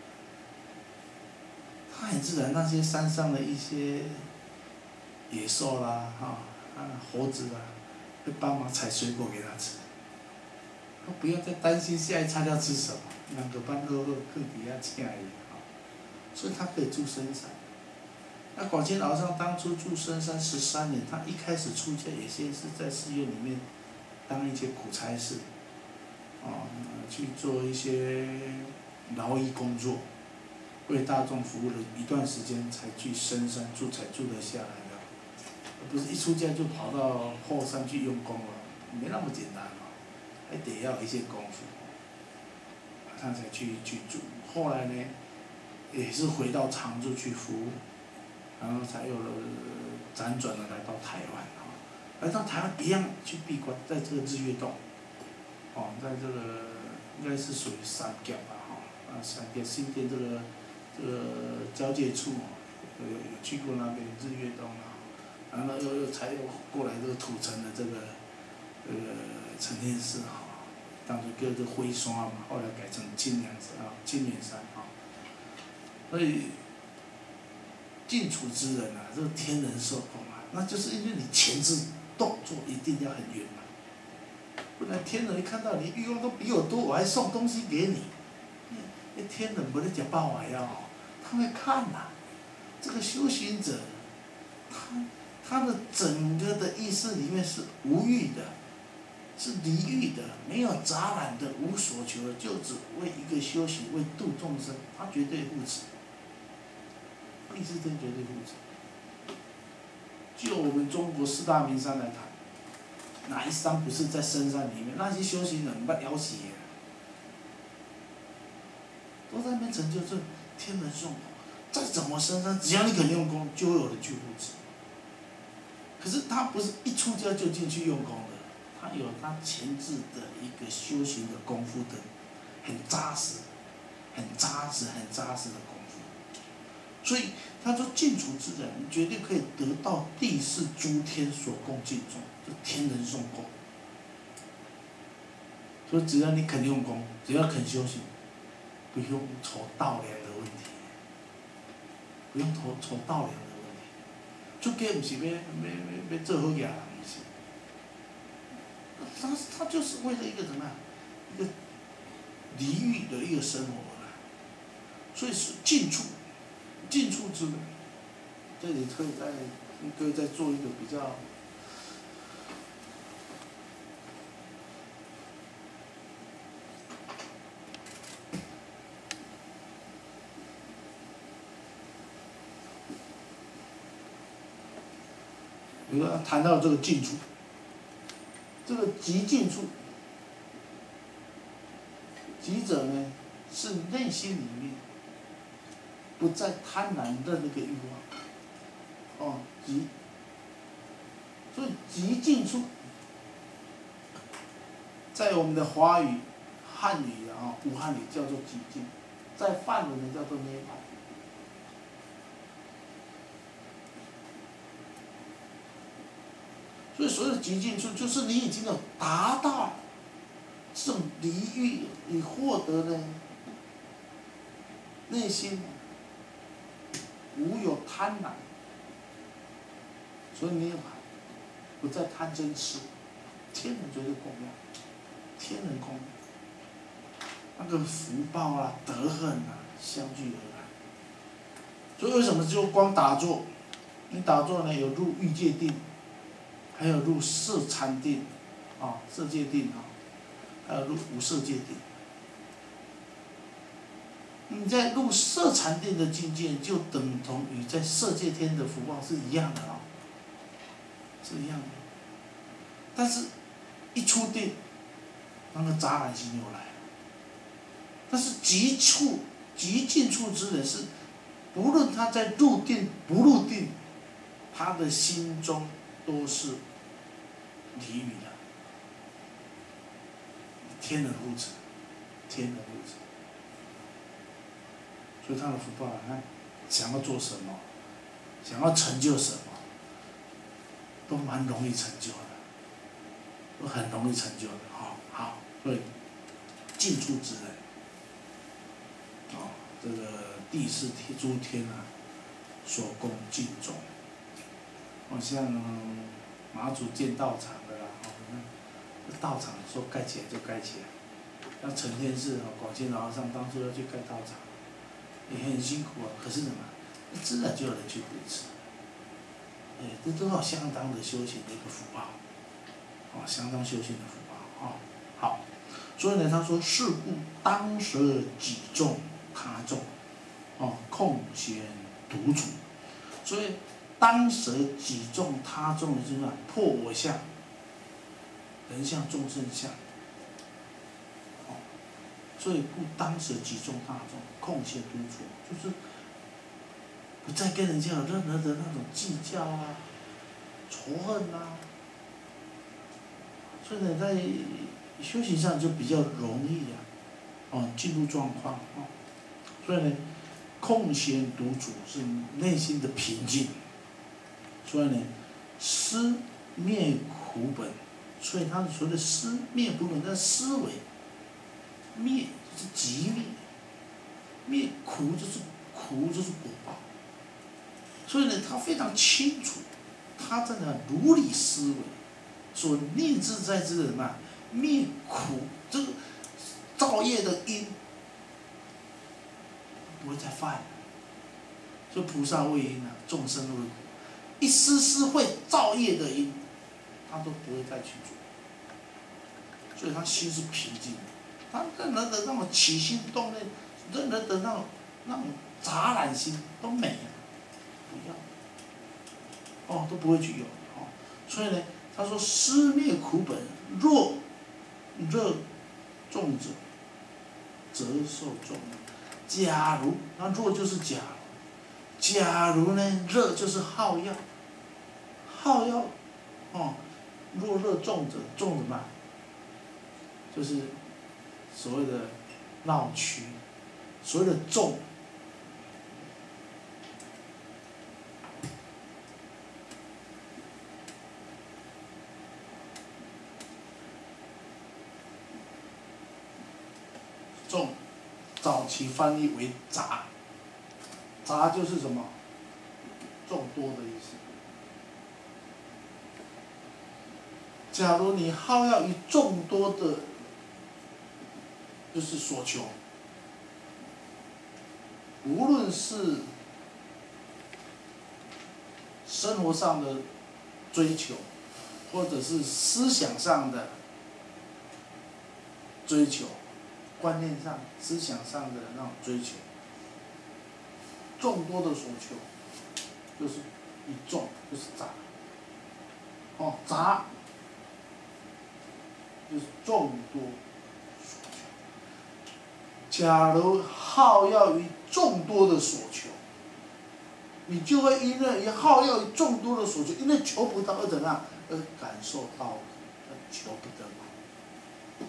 Speaker 1: 他很自然，那些山上的一些野兽啦，哈、啊猴子啦，会帮忙采水果给他吃。他不要再担心下一餐要吃什么，两个班都都更底下请伊啊，所以他可以住深山。那广钦老和尚当初住深山十三年，他一开始出家也先是在寺院里面当一些苦差事，啊，去做一些劳役工作。为大众服务了一段时间，才去深山住，才住得下来的，而不是一出家就跑到后山去用功了，没那么简单哦，还得要一些功夫，他才去去住。后来呢，也是回到常住去服务，然后才有了辗转的来到台湾啊，来到台湾一样去闭关，在这个日月洞，哦，在这个应该是属于三角吧，哈，啊三角新店这个。这个交界处哦，有有去过那边日月洞啊，然后又又才又过来这个土城的这个这个承天寺哈，当初叫做灰山嘛，后来改成清凉山啊，清凉山啊。所以晋楚之人啊，这个天人受供啊，那就是因为你前置动作一定要很圆满，不然天人一看到你欲望都比我多，我还送东西给你。那天人不是讲爆瓦药，他会看呐、啊。这个修行者，他他的整个的意识里面是无欲的，是离欲的，没有杂染的，无所求的，就只为一个修行，为度众生，他绝对护持。第四天绝对护持。就我们中国四大名山来谈，哪一山不是在深山里面？那些修行人不了解。都在那边成就这天人送供，再怎么深山，只要你肯用功，就会有人去护持。可是他不是一出家就进去用功的，他有他前置的一个修行的功夫的，很扎实、很扎实、很扎实的功夫。所以他说晋楚之人，绝对可以得到地势诸天所供敬重，就天人送供。所以只要你肯用功，只要肯修行。不用愁稻粮的问题，不用愁愁稻粮的问题。出家不是要要要要做好嘢，不是。他他就是为了一个什么，一个离欲的一个生活啦。所以是近处，近处之人，这里可以再可以再做一个比较。比如说谈到这个近处，这个极近处，极者呢是内心里面不再贪婪的那个欲望，哦，极，所以极近处，在我们的华语、汉语啊，古汉语叫做极境，在梵文呢叫做涅槃。所以所有的极境处，就是你已经有达到这种离欲，你获得的内心无有贪婪，所以涅槃不再贪嗔痴，天人绝对供养，天人供养，那个福报啊、德恨啊相聚而来。所以为什么就光打坐？你打坐呢，有入欲界定。还有入色禅定，啊，色界定啊，还有入无色界定。你在入色禅定的境界，就等同于在色界天的福报是一样的啊，是一样的。但是，一出定，那个杂染心又来了。但是极处、极近处之人是不论他在入定不入定，他的心中都是离语的，天人互持，天人互持。所以他的福报，他想要做什么，想要成就什么，都蛮容易成就的，都很容易成就的。好，好，所以尽处之人，哦，这个地是天诸天啊，所供尽忠。好像马祖建道场的啦，哦，那道场说盖起来就盖起来。像承天寺哦，广清老和尚当初要去盖道场，也很辛苦啊。可是什么？自然就有人去扶持。哎，这都要相当的修行的一个福报，哦，相当修行的福报哦。好，所以呢，他说是故当舍己众他众，哦，空闲独处。所以当舍己众他众的就是破我相、人相、众生相。哦，所以故当舍己众他众，空闲独处，就是不再跟人家有任何的那种计较啊、仇恨啊。所以呢，在修行上就比较容易啊，哦，进入状况哦。所以呢，空闲独处是内心的平静。所以呢，思灭苦本，所以他所谓的思灭苦本，那思维灭就是极灭，灭苦就是苦就是果报。所以呢，他非常清楚，他在那如理思维，所立志在之的什么灭苦，这个造业的因不会再犯。所以菩萨为因啊，众生为果。一丝丝会造业的因，他都不会再去做，所以他心是平静的，他任何的那种起心动念，任何的那种那种杂染心都没有，不要，哦，都不会去有，哦，所以呢，他说思灭苦本，若热重者，则受重。假如，那若就是假如，假如呢，热就是好药。好药，哦，若热重者，重什么？就是所谓的闹区，所谓的重，重，早期翻译为杂，杂就是什么？众多的意思。假如你好要于众多的，就是所求，无论是生活上的追求，或者是思想上的追求，观念上、思想上的那种追求，众多的所求，就是一众，就是杂。哦，杂。就是众多所求。假如好要于众多的所求，你就会因为好要于众多的所求，因为求不到而怎样，而感受到求不得苦。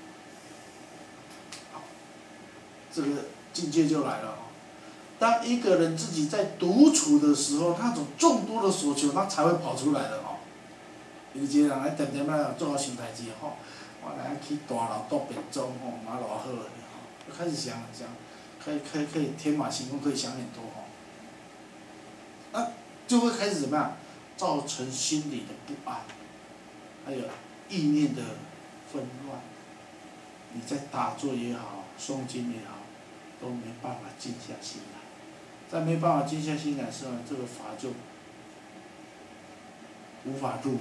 Speaker 1: 好，这个境界就来了哦。当一个人自己在独处的时候，那种众多的所求，他才会跑出来的哦。有一个人来点点啊，做好想代志吼，我来去大楼住便装吼，嘛偌好个吼，就开始想想，可以可以可以天马行空，可以想很多吼。那就会开始怎么样？造成心理的不安，还有意念的纷乱。你在打坐也好，诵经也好，都没办法静下心来。在没办法静下心来的时候，这个法就无法入门。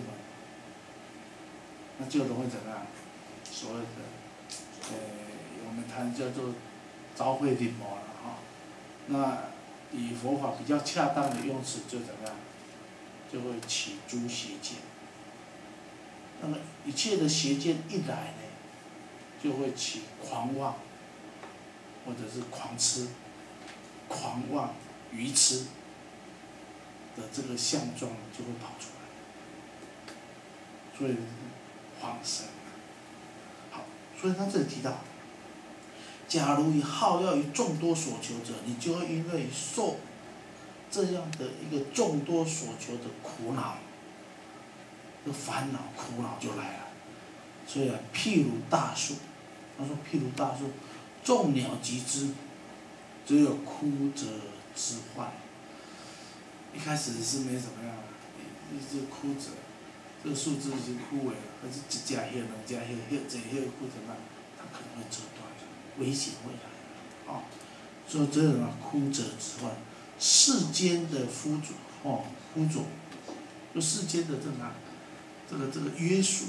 Speaker 1: 那就容易怎么样？所谓的，呃，我们谈叫做招会临摹了哈。那以佛法比较恰当的用词，就怎么样？就会起诸邪见。那么一切的邪见一来呢，就会起狂妄，或者是狂痴、狂妄、 愚痴的这个相状就会跑出来，所以放生。好，所以他这里提到，假如以好要于众多所求者，你就会因为受这样的一个众多所求的苦恼，这烦恼苦恼就来了。所以啊，譬如大树，他说譬如大树，众鸟集之，只有枯折之患。一开始是没怎么样，一直枯折，这个树枝已经枯萎了，可是一家叶、两家叶、叶这叶枯怎么办？它可能会折断，危险会来的，哦。所以这种啊枯折之患，世间的夫主哦，夫主，就世间的这个啊，这个这个约束，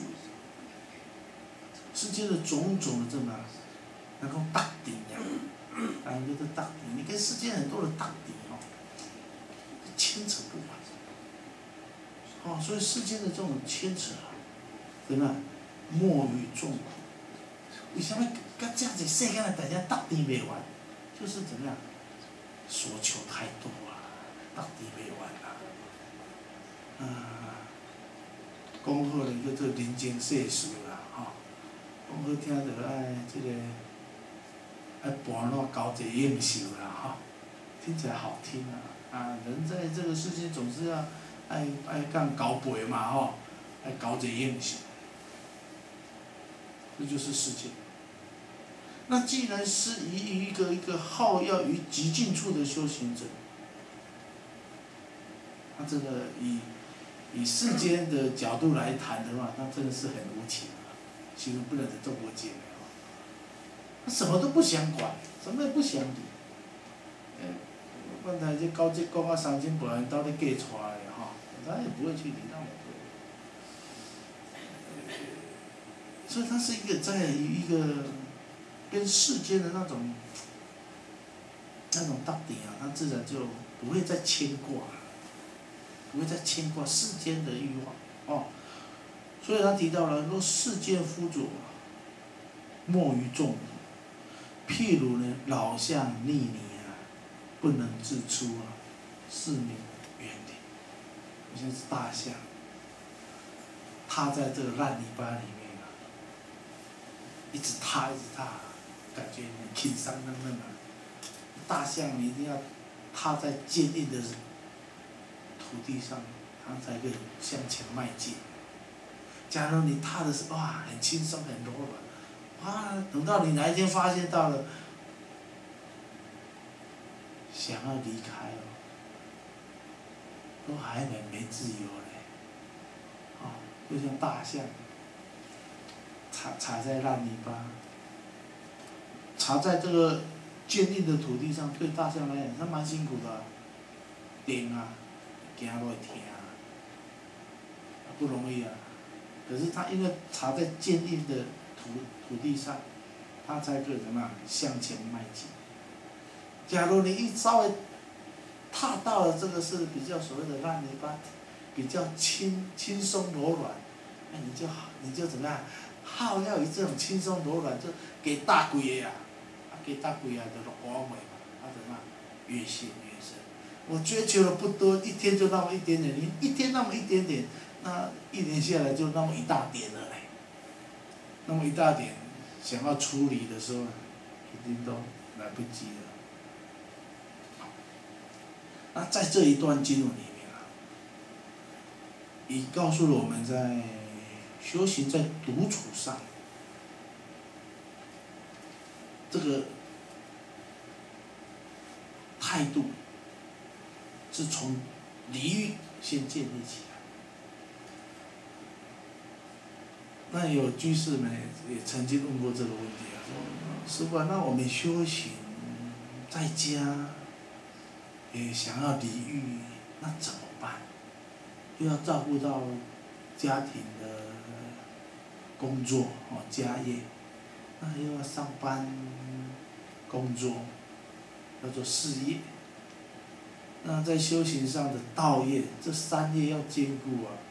Speaker 1: 世间的种种的这个啊，能够打顶呀，啊，就是打顶，你跟世间很多人打顶哦。牵扯不完，哦，所以世间的这种牵扯啊，怎么样？莫于众苦。为什么甲这样子世间的大家搭地袂完？就是怎么样？所求太多啊，搭地袂完啦。啊，讲好咧叫做人间世事啦，吼、哦。讲好听着爱这个爱搬落交际应酬啦，吼、哦，听起来好听啊。啊，人在这个世界总是要爱爱干搞鬼嘛，吼，爱搞这应酬，这就是世界。那既然是以一个一个好要于极尽处的修行者，他这个以以世间的角度来谈的话，那真的是很无情啊，其实不能做无情的哦。他什么都不想管，什么也不想理。问题这高职工啊、三金本人到底嫁出来的哈，他也不会去理那么多。所以他是一个在于一个跟世间的那种那种到底啊，他自然就不会再牵挂，不会再牵挂世间的欲望哦。所以他提到了说，世间夫主莫于众苦，譬如呢老象逆泥。不能自出啊，是名远离。好像是大象，踏在这个烂泥巴里面啊，一直踏一直踏，感觉很轻伤嫩嫩啊。大象你一定要踏在坚硬的土地上，它才可以向前迈进。假如你踏的是哇很轻松很柔软，哇，等到你哪一天发现到了。想要离开了，都还没没自由嘞，啊、哦，就像大象，踩踩在烂泥巴，踩在这个坚硬的土地上，对大象来讲，它蛮辛苦的、啊，顶啊，行落会疼啊，不容易啊。可是它因为踩在坚硬的土土地上，它才可以怎么样向前迈进。假如你一稍微踏到了这个是比较所谓的烂泥巴，比较轻轻松柔软，那你就你就怎么样？好要以这种轻松柔软，就给大鬼呀，啊给大鬼呀的华美嘛，啊怎么样？越陷越深。我追求的不多，一天就那么一点点，你一天那么一点点，那一年下来就那么一大点了嘞。那么一大点，想要处理的时候，一定都来不及了。那在这一段经文里面啊，已告诉了我们在修行在独处上，这个态度是从离欲先建立起来。那有居士们也曾经问过这个问题啊，说师父啊，那我们修行在家。也想要离欲，那怎么办？又要照顾到家庭的工作哦，家业，那又要上班工作，要做事业。那在修行上的道业，这三业要兼顾啊。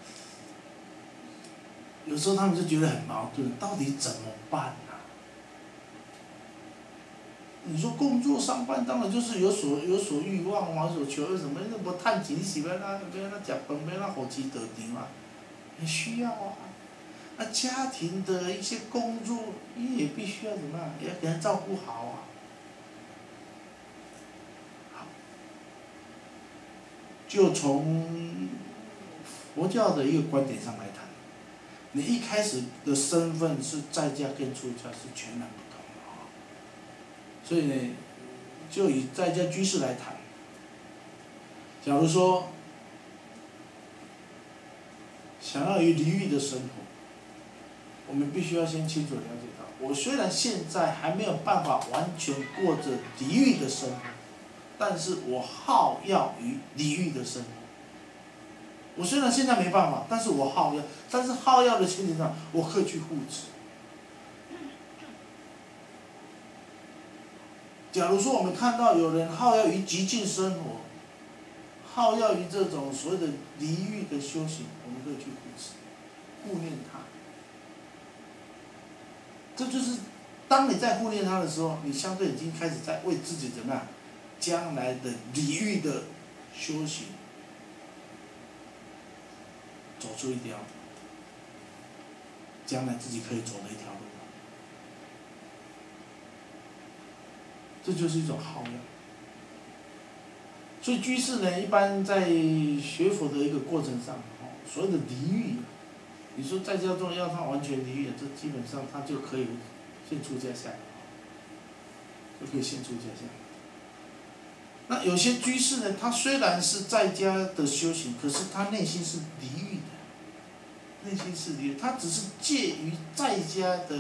Speaker 1: 有时候他们就觉得很矛盾，到底怎么办啊？ 你说工作上班当然就是有所有所欲望嘛，有所求，什么那无趁钱是要哪要哪食饭，要哪互钱得场啊？也需要啊。那家庭的一些工作，你也必须要怎么样？也要给人照顾好啊。好，就从佛教的一个观点上来谈，你一开始的身份是在家跟出家是全然不同的啊。所以呢，就以在家居士来谈。假如说想要有离欲的生活，我们必须要先清楚了解到，我虽然现在还没有办法完全过着离欲的生活，但是我好要于离欲的生活。我虽然现在没办法，但是我好要，但是好要的前提上，我可以去护持。假如说我们看到有人好要于极静生活，好要于这种所谓的离欲的修行，我们可以去护持、护念他。这就是当你在护念他的时候，你相对已经开始在为自己怎么样，将来的离欲的修行走出一条将来自己可以走的一条路。这就是一种好要。所以居士呢，一般在学佛的一个过程上，哦，所谓的离欲，你说在家中要他完全离欲，这基本上他就可以先出家下来，就可以先出家下来。那有些居士呢，他虽然是在家的修行，可是他内心是离欲的，内心是离欲，他只是介于在家的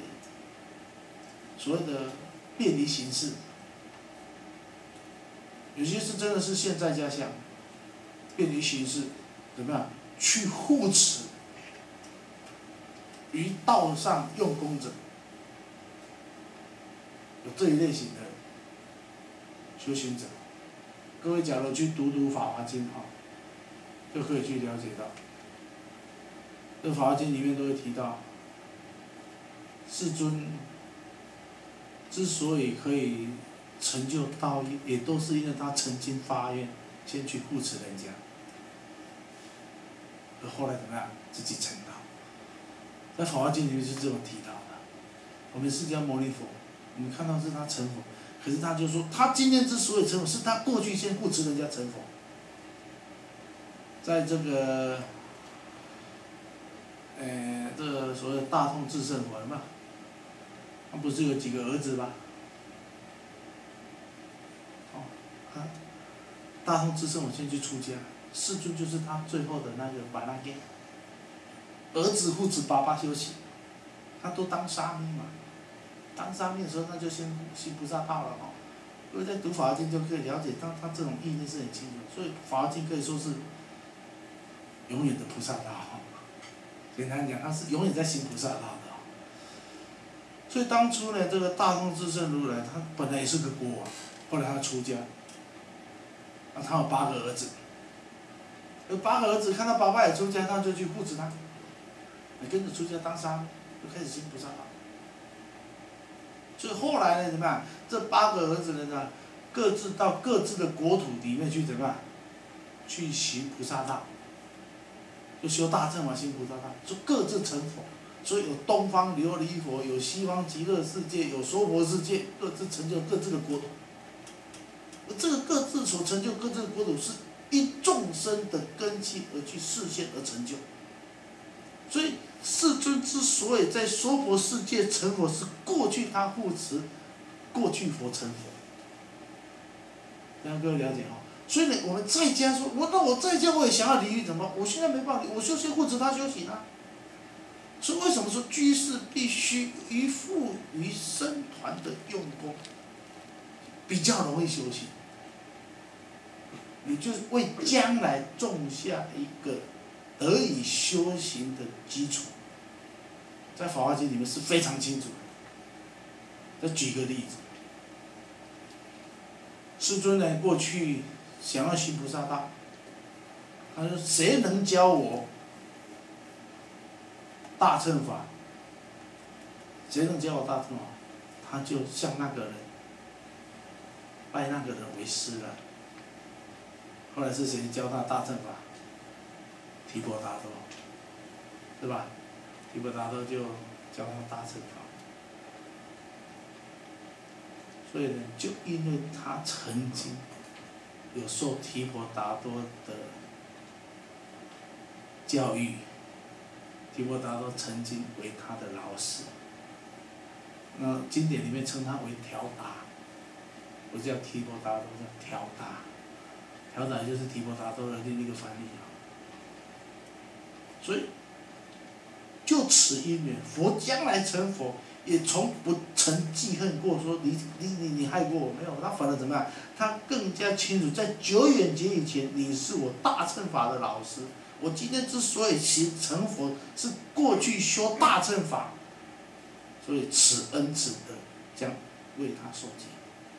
Speaker 1: 所谓的便离形式。有些是真的是现在家相，便离形式，怎么样去护持于道上用功者，有这一类型的修行者。各位假如去读读《法华经》哈，就可以去了解到，这《法华经》里面都会提到，世尊之所以可以成就道业，也都是因为他曾经发愿，先去护持人家，而后来怎么样，自己成道。在《法华经》里面是这么提到的。我们释迦牟尼佛，我们看到是他成佛，可是他就说，他今天之所以成佛，是他过去先护持人家成佛。在这个，呃，这个所谓的大通智胜佛嘛，他不是有几个儿子吗？大通智胜我先去出家，世尊就是他最后的那个把那个儿子护持爸爸修行，他都当沙弥嘛，当沙弥的时候那就先行菩萨道了哦。因为在读法华经就可以了解到他这种意念是很清楚，所以法华经可以说是永远的菩萨道。简单讲，他是永远在行菩萨道的。所以当初呢，这个大通智胜如来他本来也是个国王，后来他出家。啊，他有八个儿子，有八个儿子看到爸爸也出家，他就去护持他，也跟着出家当沙弥，就开始行菩萨道。所以后来呢，怎么样？这八个儿子呢，各自到各自的国土里面去，怎么样？去行菩萨道，就修大乘嘛，行菩萨道，就各自成佛。所以有东方琉璃佛，有西方极乐世界，有娑婆世界，各自成就各自的国土。而这个各自所成就各自的国土，是因众生的根器而去示现而成就。所以世尊之所以在娑婆世界成佛，是过去他护持过去佛成佛。让各位了解哈。所以呢，我们在家说，我那我在家我也想要离欲怎么办？我现在没办法，我就先护持他修行啊。所以为什么说居士必须依附于僧团的用功，比较容易修行？也就是为将来种下一个得以修行的基础，在《法华经》里面是非常清楚的。再举个例子，世尊呢过去想要行菩萨道，他说：“谁能教我大乘法？谁能教我大乘法？他就像那个人拜那个人为师了。后来是谁教他大乘法？提婆达多，对吧？提婆达多就教他大乘法。所以呢，就因为他曾经有受提婆达多的教育，提婆达多曾经为他的老师。那经典里面称他为调达，不叫提婆达多，叫调达。调达就是提婆达多的另一个翻译啊。所以，就此因缘，佛将来成佛，也从不曾记恨过说你你你你害过我，没有，他反而怎么样？他更加清楚，在久远劫以前，你是我大乘法的老师。我今天之所以行成佛，是过去修大乘法，所以此恩此德将为他受记。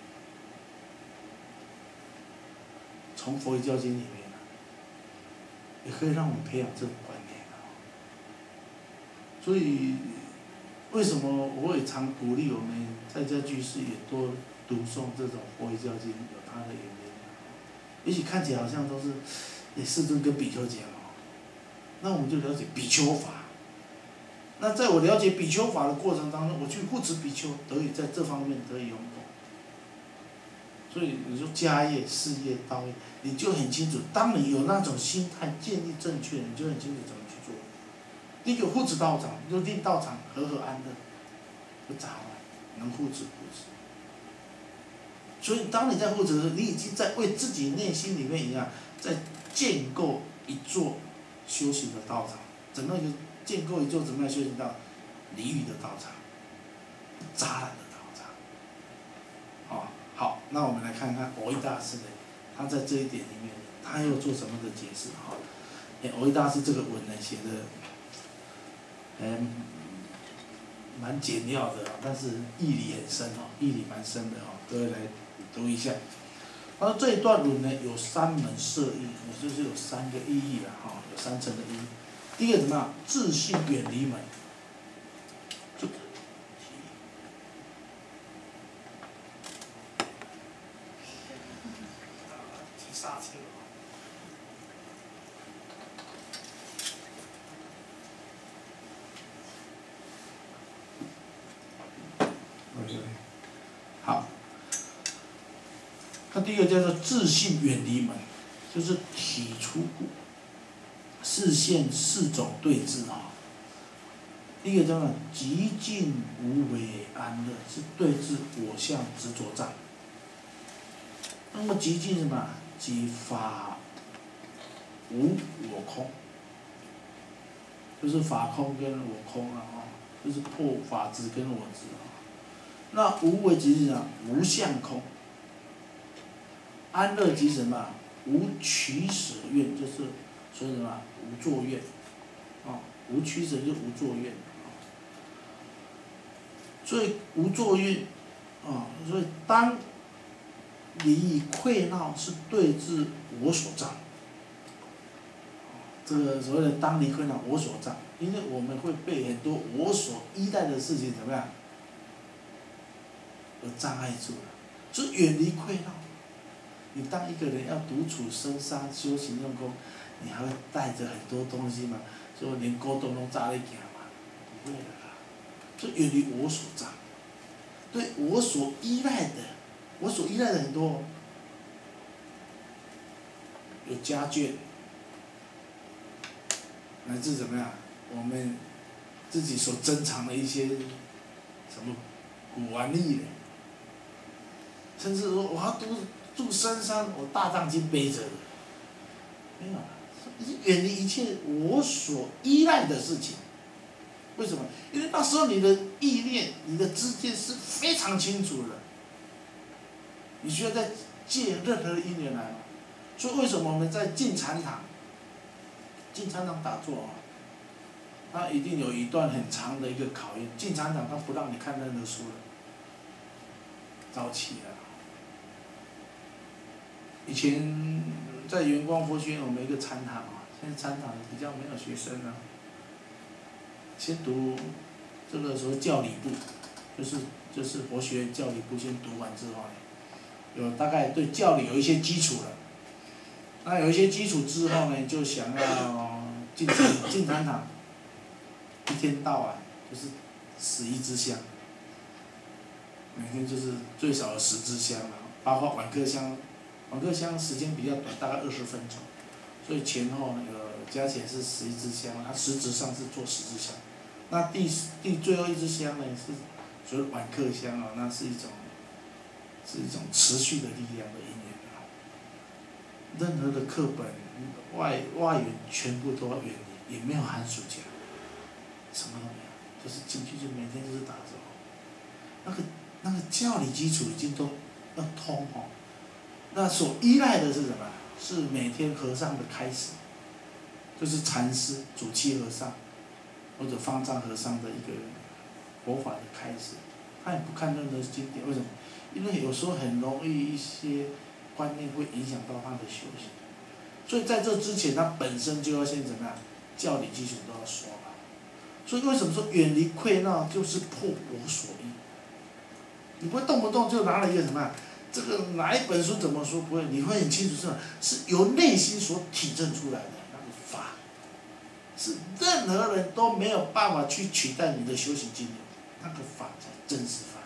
Speaker 1: 从佛教经里面啊，也可以让我们培养这种观念啊。所以，为什么我也常鼓励我们在家居士也多读诵这种佛教经，有它的原因。也许看起来好像都是，也世尊跟比丘讲哦，那我们就了解比丘法。那在我了解比丘法的过程当中，我去护持比丘，得以在这方面得以拥有。所以你说家业、事业、道业，你就很清楚。当你有那种心态建立正确，你就很清楚怎么去做。第一个护持道场，就令道场和和安乐，不杂乱，能护持护持。所以当你在护持的时候，你已经在为自己内心里面一样，在建构一座修行的道场。怎么样就建构一座怎么样修行道？离欲的道场，杂染的道场。哦，好，那我们来看看蕅益大师呢，他在这一点里面，他又做什么的解释？哈、哦，哎，蕅益大师这个文呢写的，嗯，蛮简要的，但是义理很深哦，义理蛮深的哦，各位来读一下。他说这一段文呢有三门摄义，也就是有三个意义了哈，有三层的意义。第一个怎么样？自信远离门。就提刹车。好，那第一个叫做自信远离门，就是体出视线四种对峙啊。第一个叫做极尽无为安乐，是对峙我相执着障。那么极尽什么？即法无我空，就是法空跟我空啊，就是破法执跟我执啊。那无为即是什么？无相空。安乐即什么？无取舍愿，就是所以什么？无作愿，啊，无取舍就是无作愿，啊，所以无作愿，啊，所以当你以溃闹是对治我所障，这个所谓的当离溃闹我所障，因为我们会被很多我所依赖的事情怎么样而障碍住了，所以远离溃闹。你当一个人要独处深山修行用功，你还会带着很多东西嘛？说连沟通都扎在行嘛？不会的啦。所以远离我所障，对我所依赖的，我所依赖的很多，有家眷，乃至怎么样，我们自己所珍藏的一些什么古玩意呢？甚至说我要读。住深山，我大藏经背着，没有了，远离一切我所依赖的事情。为什么？因为那时候你的意念、你的知见是非常清楚的，你需要再借任何的因缘来嘛。所以为什么我们在进禅堂、进禅堂打坐啊，它一定有一段很长的一个考验。进禅堂它不让你看任何书了，早起了。以前在圆光佛学院，我们一个禅堂啊，现在禅堂比较没有学生了。先读这个时候教理部，就是就是佛学院教理部先读完之后呢， 有大概对教理有一些基础了。那有一些基础之后呢，就想要进坛进坛堂，一天到晚就是十一支香，每天就是最少有十支香了，包括晚课香，晚课香时间比较短，大概二十分钟，所以前后那个加起来是十一支香，它实质上是做十支香。那第第最后一支香呢是所谓晚课香啊，那是一种是一种持续的力量的因缘啊。任何的课本外外援全部都要远离，也没有寒暑假，什么都没有，就是进去就每天就是打坐。那个那个教理基础已经都要通哦。那所依赖的是什么？是每天和尚的开始，就是禅师、主七和尚或者方丈和尚的一个佛法的开始。他也不看任何经典，为什么？因为有时候很容易一些观念会影响到他的修行，所以在这之前，他本身就要先怎么样？教理基础都要说好。所以为什么说远离溃闹就是破我所依？你不会动不动就拿了一个什么？这个哪一本书怎么说不会？你会很清楚是是由内心所体证出来的那个法，是任何人都没有办法去取代你的修行经验，那个法才真实法，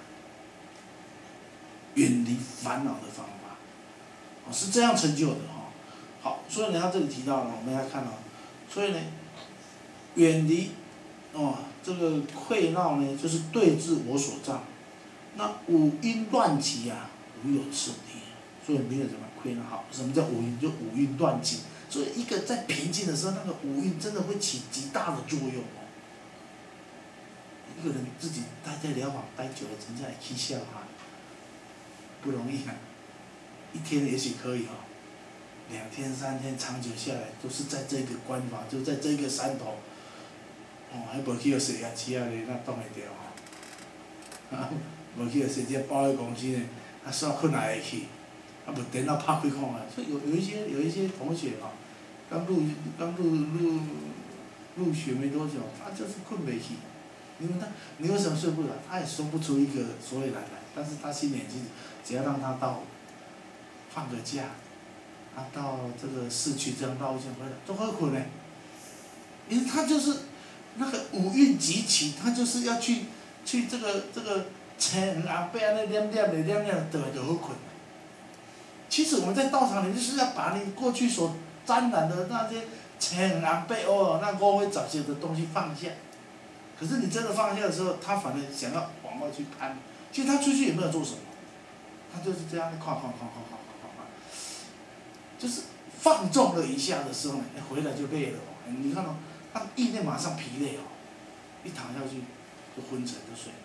Speaker 1: 远离烦恼的方法，哦，是这样成就的哈。好，所以呢，他这里提到了，我们来看哦，所以呢，远离哦这个溃闹呢，就是对治我所障。那五阴乱起啊，无有次第，所以没有什么溃闹好。什么叫五阴？就五阴乱起。所以一个在平静的时候，那个五阴真的会起极大的作用哦。一个人自己待在疗房待久了，真正会起笑哈，不容易啊。一天也许可以哦，两天三天长久下来，都是在这个关房，就在这个山头，哦，还无去到坐夜车咧，那挡会着哦。啊，无去到坐这保险公司呢，啊煞困也会去，啊无电脑拍开看啊。所以有有一些有一些同学哦，刚入刚入入入学没多久，他就是困不去。你问他，你为什么睡不着？他也说不出一个所以然来。但是他心里清楚，只要让他到放个假，啊到这个市区这样绕一圈回来，都会困嘞。因为他就是那个五蕴集齐，他就是要去去这个这个前红白安尼念念的念念的，就就好困。其实我们在道场里就是要把你过去所沾染的那些前红白哦，那五味杂质的东西放下。可是你真的放下的时候，他反而想要往外去攀。其实他出去也没有做什么，他就是这样跨跨跨跨跨跨跨，就是放纵了一下的时候呢，回来就累了哦。你看哦，他意念马上疲累哦，一躺下去就昏沉就睡了。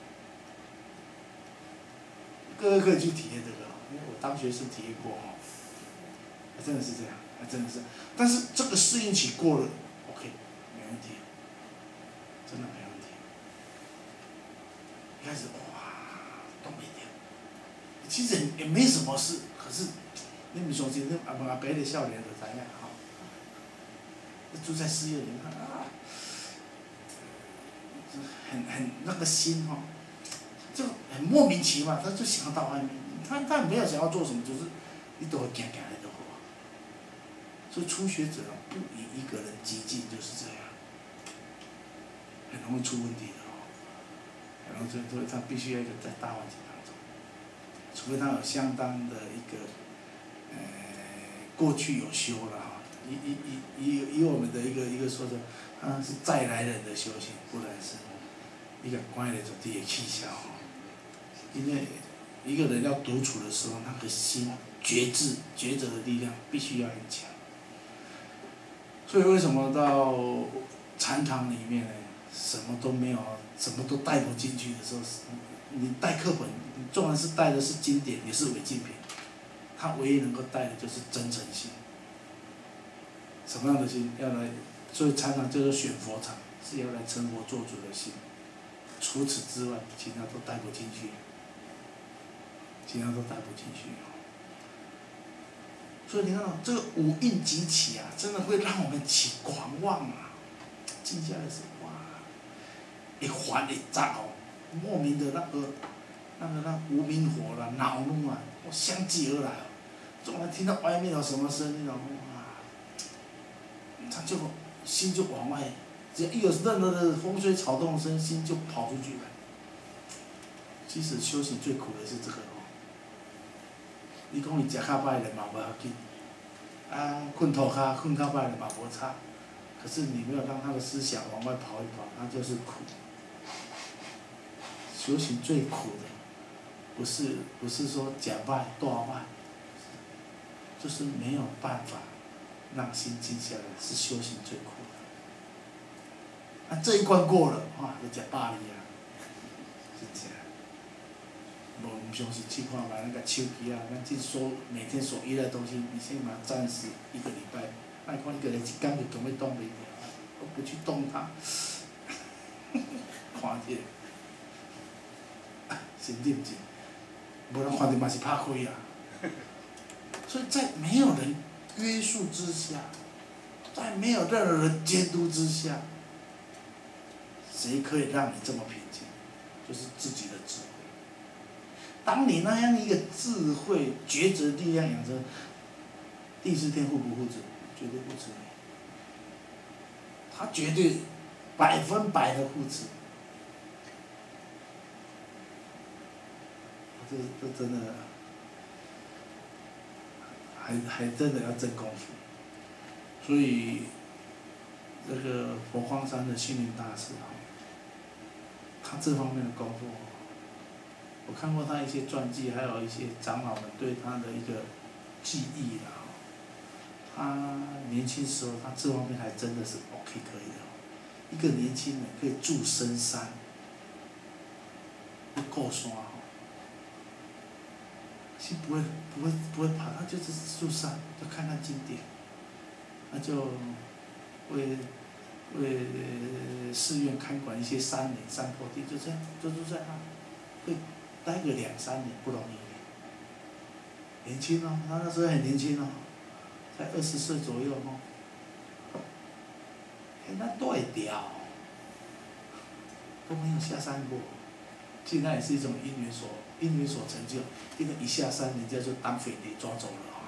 Speaker 1: 各位可以去体验这个，因为我当学生体验过哦，真的是这样，真的是。但是这个适应期过了 ，OK， 没问题。真的没问题。一开始哇，都没掉，其实也没什么事，可是你们相信，那阿伯阿伯的少年就知影哈，住在寺院里看啊，很很那个心哈，就很莫名其妙，他就想要到外面，他他没有想要做什么，就是你都会行行来就好。所以初学者不以一个人激进就是这样。很容易出问题的哦，然后所以所以他必须要一个在大环境当中，除非他有相当的一个，呃，过去有修了哈，以以以以以我们的一个一个说的，他是再来人的修行，不然是一个关于的这些气象哈，因为一个人要独处的时候，那个心觉知觉者的力量必须要很强，所以为什么到禅堂里面呢？什么都没有，什么都带不进去的时候，你带课本，你纵然是带的是经典，也是违禁品。它唯一能够带的就是真诚心。什么样的心？要来，所以禅堂叫做选佛场，是要来成佛做主的心。除此之外，其他都带不进去，其他都带不进去。所以你看到这个五蕴集起啊，真的会让我们起狂妄啊！静下来是哇。会烦会杂哦，莫名的那个那个那无名火啦、恼怒啊，我相继而来哦。总能听到外面有什么声音哦，哇，他就心就往外，只要一有任何的风吹草动声，心就跑出去了。其实修行最苦的是这个哦。你讲伊食较歹的嘛无要紧，啊，困头骹困较歹的嘛无差，可是你没有让他的思想往外跑一跑，那就是苦。修行最苦的，不是不是说假歹大歹，就是没有办法让心静下来，是修行最苦的。啊，这一关过了，哇，就吃饱哩啊，是这样。无唔相信去看卖那个手机啊，咱这所每天所依赖的东西，你先把它暂时一个礼拜，卖看一个人一天就准备动不了，我不去动它，看起来，心定静，无人看到嘛是拍开啊。所以在没有人约束之下，在没有任何人监督之下，谁可以让你这么平静？就是自己的智慧。当你那样一个智慧、抉择力量养成，第四天护不护持？绝对护持你。他绝对百分百的护持。这这真的，还还真的要真功夫。所以，这个佛光山的星云大师啊，他这方面的功夫。我看过他一些传记，还有一些长老们对他的一个记忆啦。他年轻时候，他这方面还真的是 OK 可以的。一个年轻人可以住深山，不够山哦，心不会不会不会跑，他就是住山，就看看经典，那就为为寺院看管一些山林山坡地，就这样，就住在那，会。待个两三年不容易，年轻哦，他那时候很年轻哦，才二十岁左右哦，哎，那都会掉，都没有下山过，其实那也是一种因缘所因缘所成就，因为一下山人家就当匪谍抓走了啊。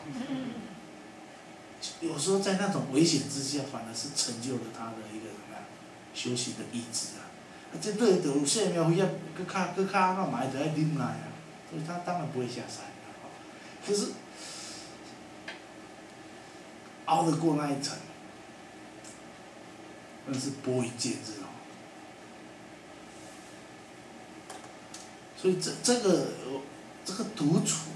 Speaker 1: 有时候在那种危险之下，反而是成就了他的一个什么样修行的意志啊。啊，这对就有生命危险，搁较搁较那嘛就爱忍耐啊，所以他当然不会下山啊。可是熬得过那一层，那是拨云见日哦。所以这这个这个独处，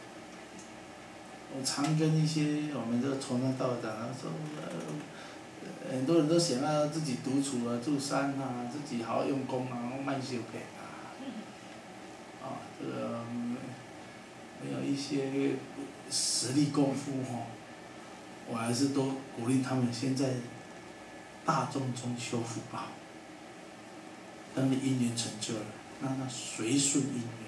Speaker 1: 我常跟一些我们这个从山道长啊说，呃，很多人都想要自己独处啊，住山啊，自己好好用功啊，慢修片啊，啊，这个没有一些实力功夫哈，我还是都鼓励他们先在大众中修福报。当你因缘成就了，让它随顺因缘。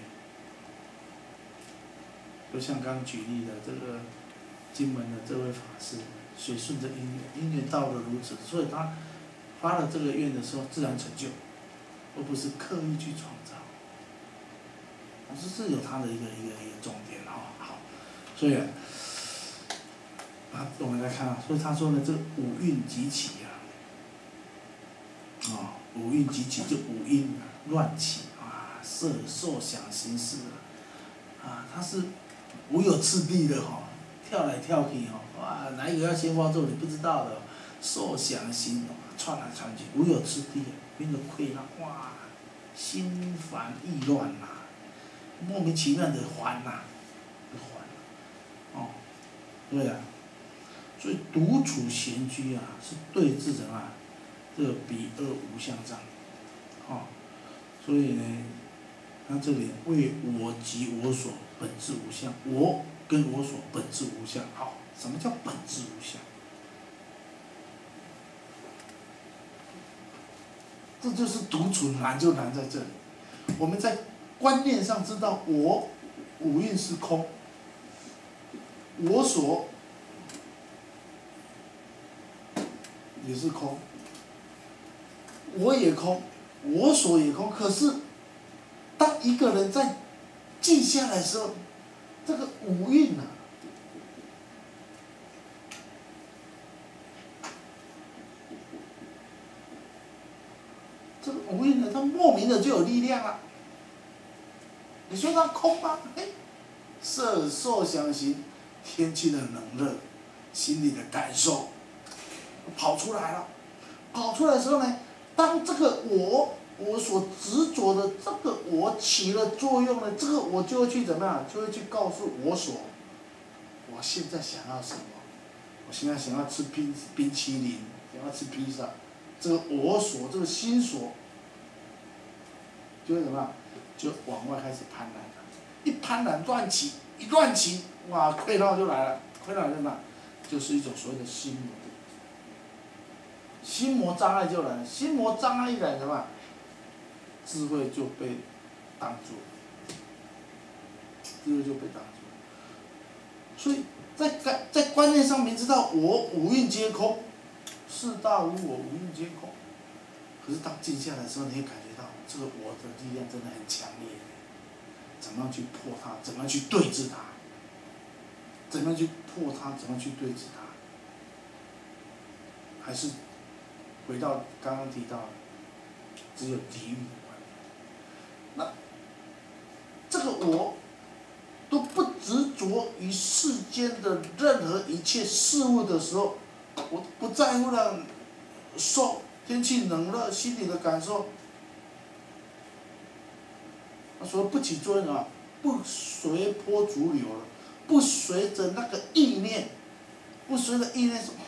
Speaker 1: 就像刚刚举例的这个金门的这位法师，随顺着因缘，因缘到了如此，所以他发了这个愿的时候，自然成就，而不是刻意去创造。这是有他的一个一个一个重点哈、哦。好，所以啊，啊，我们来看啊，所以他说呢，这个五蕴集起啊，啊、哦，五蕴集起就五阴啊乱起啊，色受想行识啊，啊，他是无有次第的哈、哦，跳来跳去哈、哦，哇，哪一个要先发作你不知道的、哦，受想行窜来窜去，无有次第，变得溃烂，哇，心烦意乱呐、啊，莫名其妙的烦呐、啊，烦，哦，对啊，所以独处闲居啊，是对治人啊，这个彼恶无相障，哦，所以呢，他这里为我及我所本质无相，我跟我所本质无相，好，什么叫本质无相？这就是独处难就难在这里，我们在观念上知道我五蕴是空，我所也是空，我也空，我所也空。可是，当一个人在静下来的时候，这个五蕴啊，这个五蕴呢，它莫名的就有力量了。你说它空吗？哎，色受想行，天气的冷热，心里的感受跑出来了。跑出来的时候呢，当这个我我所执着的这个我起了作用呢，这个我就会去怎么样？就会去告诉我所，我现在想要什么？我现在想要吃冰冰淇淋，想要吃披萨，这个我所这个心所，就会怎么样？就往外开始攀染了，一攀染乱起，一乱起，哇，溃闹就来了，溃闹在哪？就是一种所谓的心魔。心魔障碍就来了，心魔障碍一来什么？智慧就被挡住了，智慧就被挡住了。所以在在在观念上明知道我五蕴皆空，四大无我，五蕴皆空。可是当静下来的时候，你会感觉到这个我的力量真的很强烈，怎么样去破它？怎么样去对峙它？怎么样去破它？怎么样去对峙它？还是回到刚刚提到的，只有地狱的观念。那这个我都不执着于世间的任何一切事物的时候，我不在乎了受天气冷热心理的感受。所谓不起作用啊，不随波逐流了，不随着那个意念，不随着意念什么？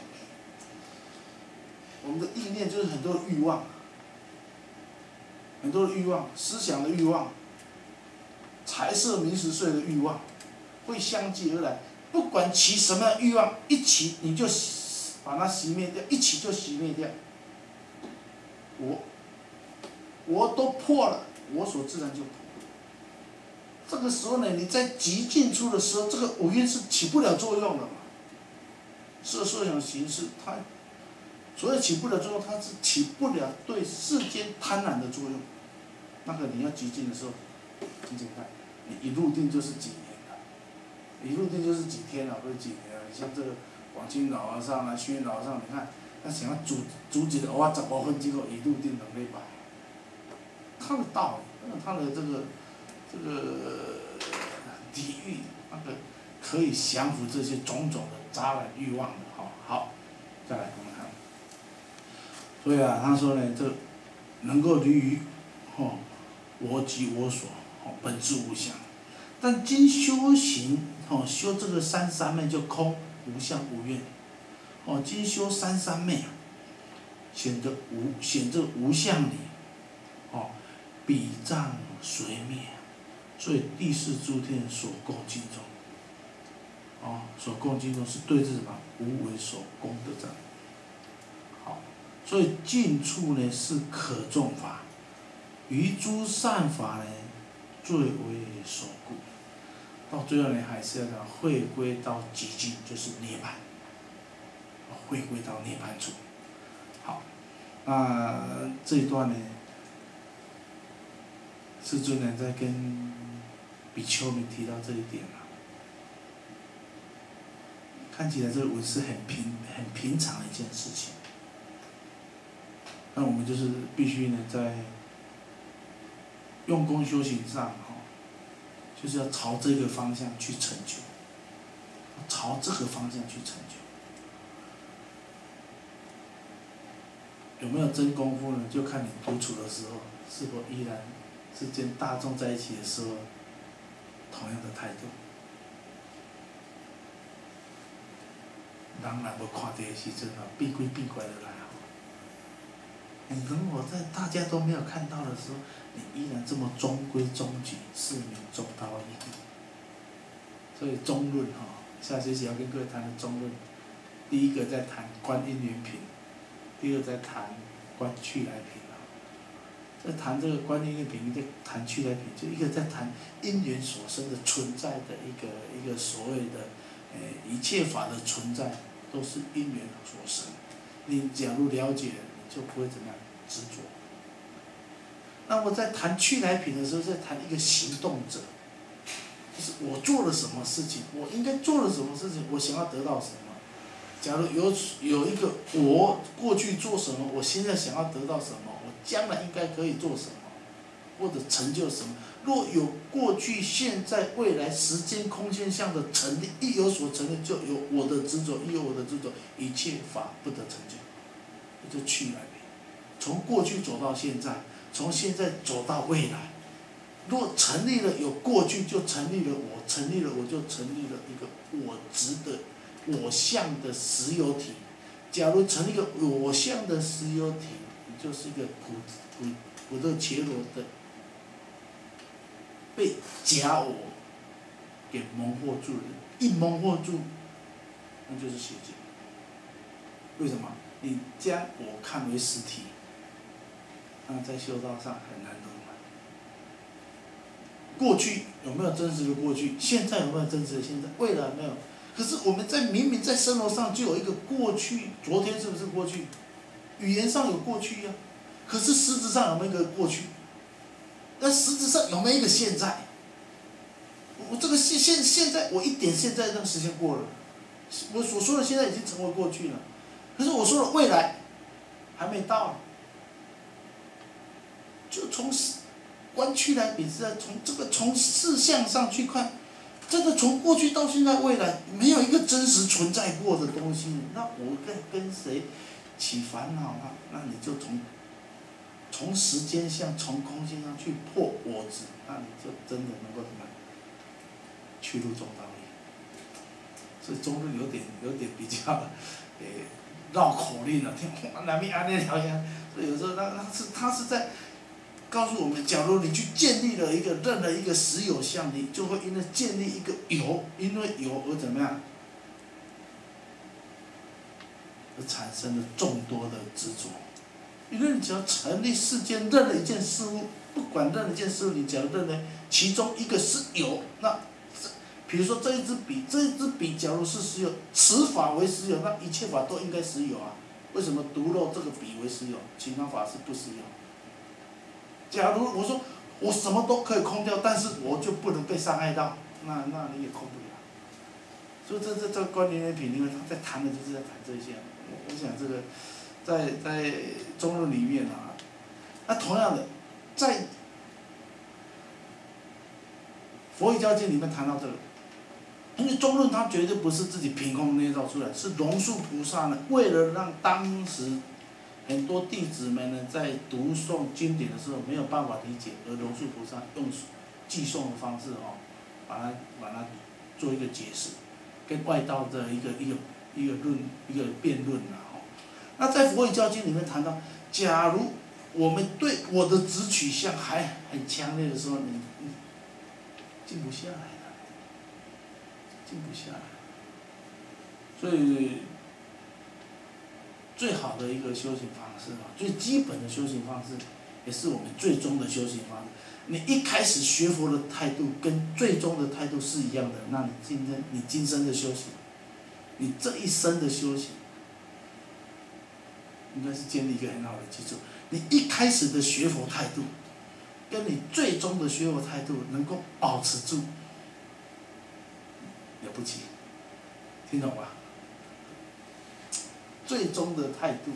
Speaker 1: 我们的意念就是很多的欲望，很多的欲望，思想的欲望，财色名食睡的欲望，会相继而来。不管起什么样的欲望，一起你就把它熄灭掉，一起就熄灭掉。我，我都破了，我所自然就破。这个时候呢，你在极进出的时候，这个五蕴是起不了作用的嘛。色受想行识，它所谓起不了作用，它是起不了对世间贪婪的作用。那个你要极进的时候，你想看，你一入定就是几年了，一入定就是几天了，不是几年了。像这个广清老和尚啊、虚云老和尚，你看他想要煮煮一个蚵仔十五分钟，一入定两礼拜。他的道理，他的这个这个底蕴，那个可以降服这些种种的杂染欲望的。好，好，再来我们看。所以啊，他说呢，这能够离于哦我即我所，哦本质无相。但经修行，哦修这个三三昧就空无相无愿，哦经修三三昧啊，显得无显这无相理，哦彼障随灭，所以第四诸天所供敬中，哦所供敬中是对治什么？无为所供的这样。好，所以近处呢是可众法，于诸善法呢最为所顾。到最后呢，还是要讲回归到极境，就是涅槃，回归到涅槃处。好，那这一段呢，世尊呢在跟比丘们提到这一点啊，看起来这个文是很平很平常的一件事情。那我们就是必须呢，在用功修行上，哈，就是要朝这个方向去成就，朝这个方向去成就。有没有真功夫呢？就看你独处的时候，是否依然是跟大众在一起的时候，同样的态度。人若无看到的时阵啊，闭关闭关的来啊。你如果在大家都没有看到的时候，你依然这么中规中矩，是名中道义。所以中论哈，下学期要跟各位谈的中论，第一个在谈观因缘品，第二在谈观去来品啊。在谈这个观因缘品，一个谈去来品，就一个在谈因缘所生的存在的一个一个所谓的，呃一切法的存在都是因缘所生。你假如了解，你就不会怎么样执着。那我在谈去来品的时候，在谈一个行动者， 就是我做了什么事情，我应该做了什么事情，我想要得到什么。假如有有一个我过去做什么，我现在想要得到什么，我将来应该可以做什么，或者成就什么。若有过去、现在、未来时间、空间上的成立，一有所成立，就有我的执着；一有我的执着，一切法不得成就，这就去来别。从过去走到现在，从现在走到未来。若成立了有过去，就成立了我；成立了我，就成立了一个我执的我相的实有体。假如成立一个我相的实有体，你就是一个骨骨骨头切罗的。被假我给蒙惑住了，一蒙惑住，那就是邪见。为什么？你将我看为实体，那在修道上很难入门。过去有没有真实的过去？现在有没有真实的现在？未来没有。可是我们在明明在生活上就有一个过去，昨天是不是过去？语言上有过去呀、啊，可是实质上有没有一个过去？那实质上有没有一个现在？我这个现现现在，我一点现在那个时间过了，我所说的现在已经成为过去了。可是我说的未来还没到，就从弯曲来比是从这个从事项上去看，这个从过去到现在未来没有一个真实存在过的东西。那我跟跟谁起烦恼呢？那你就从。从时间上、从空间上去破我执，那你就真的能够什么？去入中道义。所以中论有点有点比较，诶、欸、绕口令了，听哇南面安那条线，所以有时候那那是他是在告诉我们，假如你去建立了一个任何一个实有相，你就会因为建立一个有，因为有而怎么样？而产生了众多的执着。因为你只要成立世间任何一件事物，不管任何一件事物，你只要认为其中一个是有，那，比如说这一支笔，这一支笔假如是实有，此法为实有，那一切法都应该实有啊。为什么独漏这个笔为实有，其他法是不实有？假如我说我什么都可以空掉，但是我就不能被伤害到，那那你也空不了。所以这这这个观念品，因为他在谈的就是在谈这些。我我想这个。在在中论里面啊，那同样的，在佛遗教经里面谈到这个，因为中论它绝对不是自己凭空捏造出来，是龙树菩萨呢，为了让当时很多弟子们呢在读诵经典的时候没有办法理解，而龙树菩萨用寄诵的方式哦，把它把它做一个解释，跟外道的一个一个一个论一个辩论啊。那在佛遗教经里面谈到，假如我们对我的执取向还很强烈的时候，你你静不下来的，静不下来。所以最好的一个修行方式啊，最基本的修行方式，也是我们最终的修行方式。你一开始学佛的态度跟最终的态度是一样的，那你今天你今生的修行，你这一生的修行。应该是建立一个很好的基础。你一开始的学佛态度，跟你最终的学佛态度能够保持住，了不起，听懂吧？最终的态度。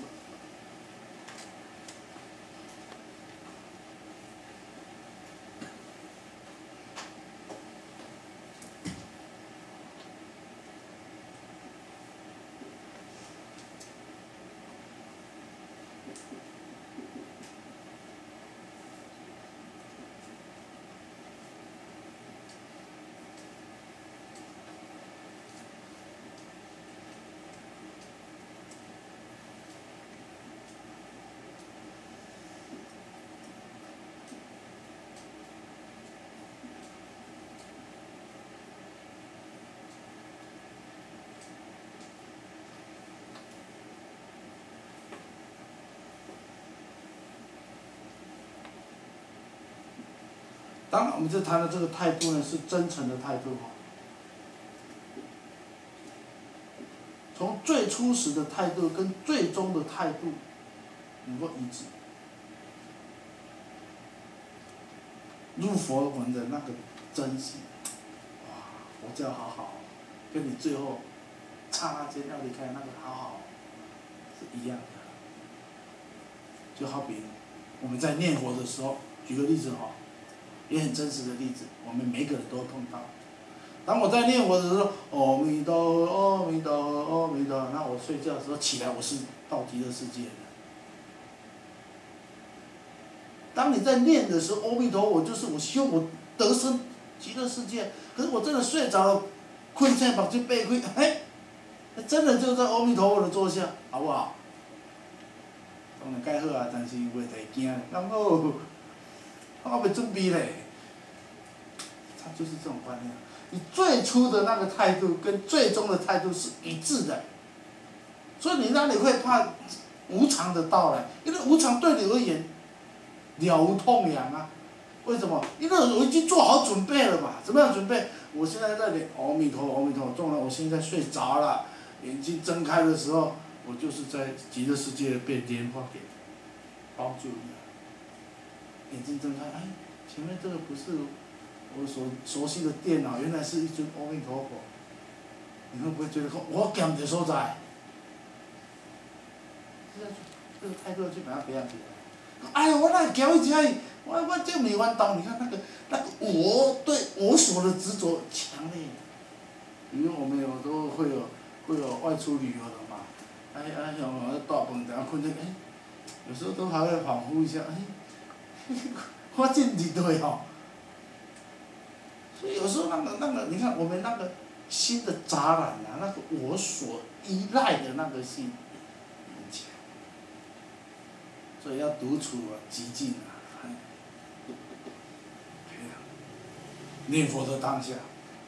Speaker 1: 当然，我们这谈的这个态度呢，是真诚的态度。从最初始的态度跟最终的态度能够一致，入佛门的那个真心， 佛教好好，跟你最后刹那间要离开那个好好是一样的。就好比我们在念佛的时候，举个例子哈，也很真实的例子，我们每个人都会碰到。当我在念佛的时候，阿弥陀佛，阿弥陀佛，阿弥陀佛，那我睡觉的时候起来，我是到极乐世界的。当你在念的时候，阿弥陀佛就是我希望我得生极乐世界，可是我真的睡着了，困在目睭闭开，哎，真的就在阿弥陀佛的座下，好不好？当然介好啊，但是袂太惊，刚好，我还没准备嘞。他就是这种观念，你最初的那个态度跟最终的态度是一致的，所以你哪里会怕无常的到来？因为无常对你而言了无痛痒啊。为什么？因为我已经做好准备了嘛。怎么样准备？我现在在念阿弥陀佛，阿弥陀佛，纵然我现在睡着了，眼睛睁开的时候。我就是在极乐世界被莲花给包住了，眼睛睁开，哎，前面这个不是我所熟悉的电脑，原来是一尊阿弥陀佛。你会不会觉得说，我讲的所在？这个态度去把它培养起来。哎呀，我那教一下，我我这没弯刀，你看那个那个我对我所的执着强烈。因为我们有时候会有会有外出旅游的嘛。哎哎，像我大饭店困在，哎，有时候都还会恍惚一下，哎，我进去对吼。所以有时候那个那个，你看我们那个心的杂染啊，那个我所依赖的那个心很强，所以要独处啊，寂静啊，哎，念佛的当下，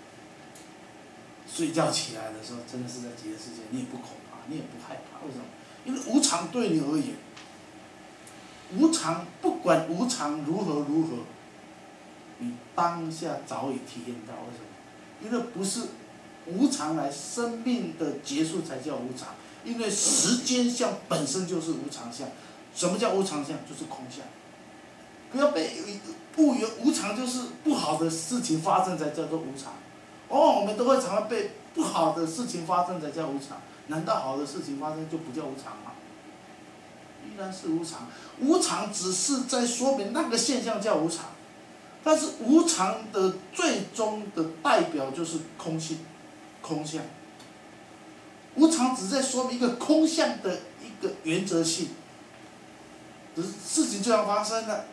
Speaker 1: 睡觉起来的时候，真的是在极乐世界，你也不恐怕。你也不害怕，为什么？因为无常对你而言，无常不管无常如何如何，你当下早已体验到。为什么？因为不是无常来生命的结束才叫无常，因为时间相本身就是无常相。什么叫无常相？就是空相。不要被误以为无常就是不好的事情发生才叫做无常。哦，我们都会常常被不好的事情发生才叫无常。难道好的事情发生就不叫无常吗？依然是无常，无常只是在说明那个现象叫无常，但是无常的最终的代表就是空性、空相。无常只在说明一个空相的一个原则性，只是事情就要发生了，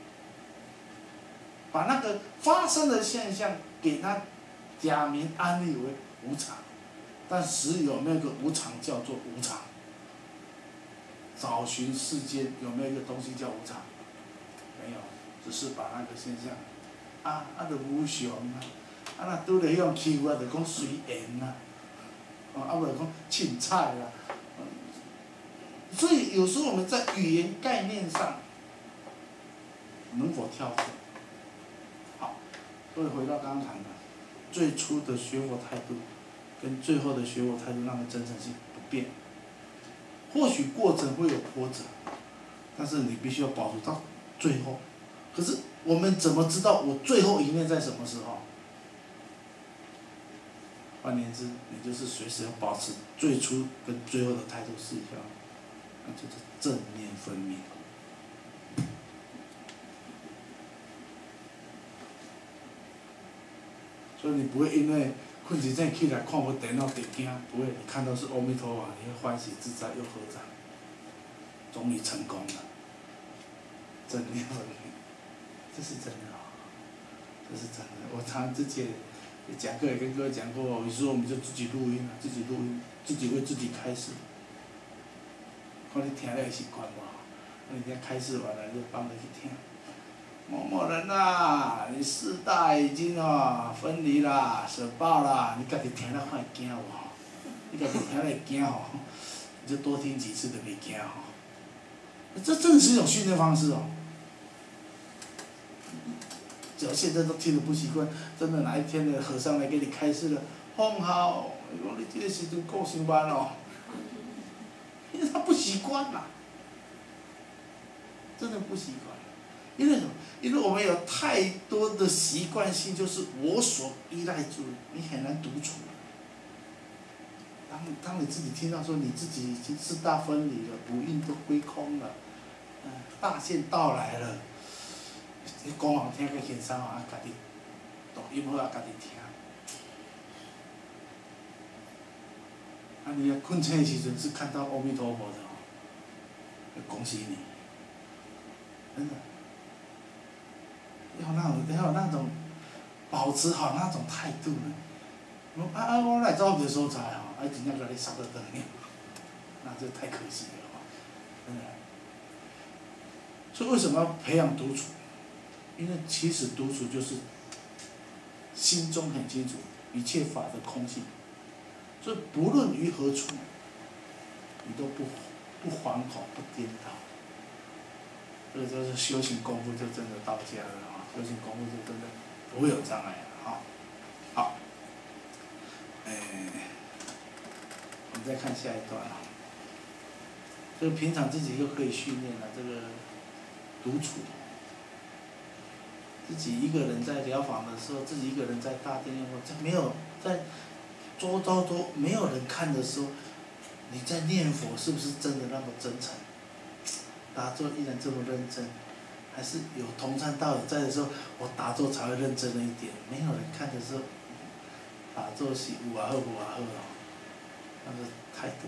Speaker 1: 把那个发生的现象给它假名安立为无常。但实有没有一个无常叫做无常？找寻世间有没有一个东西叫无常？没有，只是把那个现象，啊，啊，就无常啊，啊，那拄着迄种欺负啊，就讲随缘啊，哦，啊，无就讲凊彩啦。所以有时候我们在语言概念上能否跳脱？好，所以回到刚刚谈的，最初的学佛态度。跟最后的学佛态度，那个真诚性不变。或许过程会有波折，但是你必须要保持到最后。可是我们怎么知道我最后一面在什么时候？换言之，你就是随时要保持最初跟最后的态度是一样，那就是正面分明。所以你不会因为困一觉起来看无电脑就惊，不会，你看到是阿弥陀佛，你会欢喜自在又何哉？终于成功了，正念分明，这是真的啊，这是真的。我常之前讲课也跟各位讲过，有时候我们就自己录音，自己录音，自己为自己开示，看你听了习惯无？人家开示完了就帮着去听。某某人呐、啊，你四大已经哦分离啦，舍报啦，你家己听了会惊有吼？你家己听了会惊吼？你就多听几次就袂惊吼。这真的是一种训练方式哦。只要现在都听得不习惯，真的哪一天的和尚来给你开示了，很好，你讲你这个时阵够上班哦，因为他不习惯嘛，真的不习惯。因为什么？ 因为我们有太多的习惯性，就是我所依赖住，你很难独处。当当你自己听到说你自己已经四大分离了，五蕴都归空了，嗯，大限到来了，你讲好听个轻松啊，家己录音好啊，家己听。啊，你啊困醒的时阵是看到阿弥陀佛的哦，恭喜你，真的。要那种要有那种保持好那种态度呢。我啊啊，我来到一个所在吼，啊真正甲你杀到断了，那就太可惜了吼，真的。所以为什么要培养独处？因为其实独处就是心中很清楚一切法的空性，所以不论于何处，你都不不惶恐不颠倒。这个就是修行功夫，就真的到家了啊！修行功夫就真的不会有障碍了啊！好，哎，我们再看下一段啊。这个平常自己又可以训练了这个独处，自己一个人在疗房的时候，自己一个人在大殿念佛，在没有在周遭都没有人看的时候，你在念佛是不是真的那么真诚？打坐依然这么认真，还是有同参道友在的时候，我打坐才会认真了一点。没有人看的时候，打坐是有啊好无啊好哦，那个态度。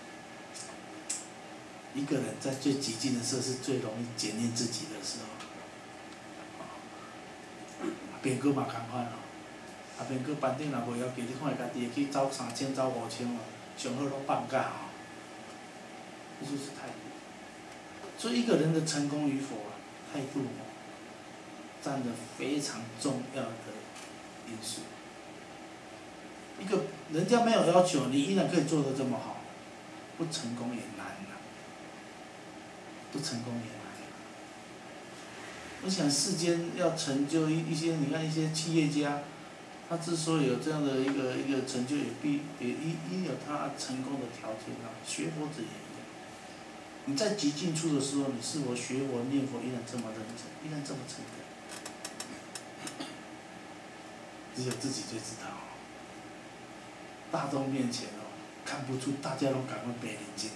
Speaker 1: 一个人在最极静的时候，是最容易检验自己的时候。边个嘛同款哦，啊边个班顶若无要紧，你看家己会去走三千走五千哦，上好拢放假哦，这就是态度。所以一个人的成功与否啊，态度哦，占了非常重要的因素。一个人家没有要求，你依然可以做得这么好，不成功也难啊，不成功也难啊。我想世间要成就一一些，你看一些企业家，他之所以有这样的一个一个成就，也必也一一有他成功的条件啊。学佛者也。你在极静处的时候，你是否学佛念佛依然这么认真，依然这么诚恳？只有自己最知道。大众面前哦，看不出大家都赶快背人经。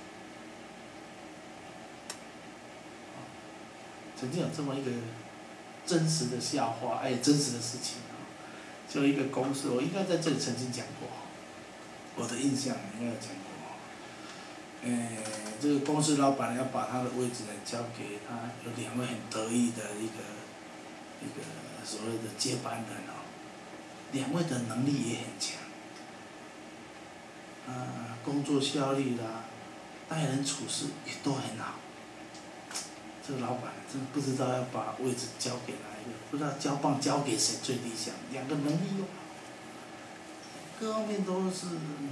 Speaker 1: 曾经有这么一个真实的笑话，哎，真实的事情啊，就一个公司，我应该在这里曾经讲过，我的印象应该有讲过。诶，这个公司老板要把他的位置呢交给他，有两位很得意的一个一个所谓的接班人哦，两位的能力也很强，啊，工作效率啦，待人处事也都很好。这个老板真不知道要把位置交给哪一个，不知道交棒交给谁最理想，两个能力又好，各方面都是。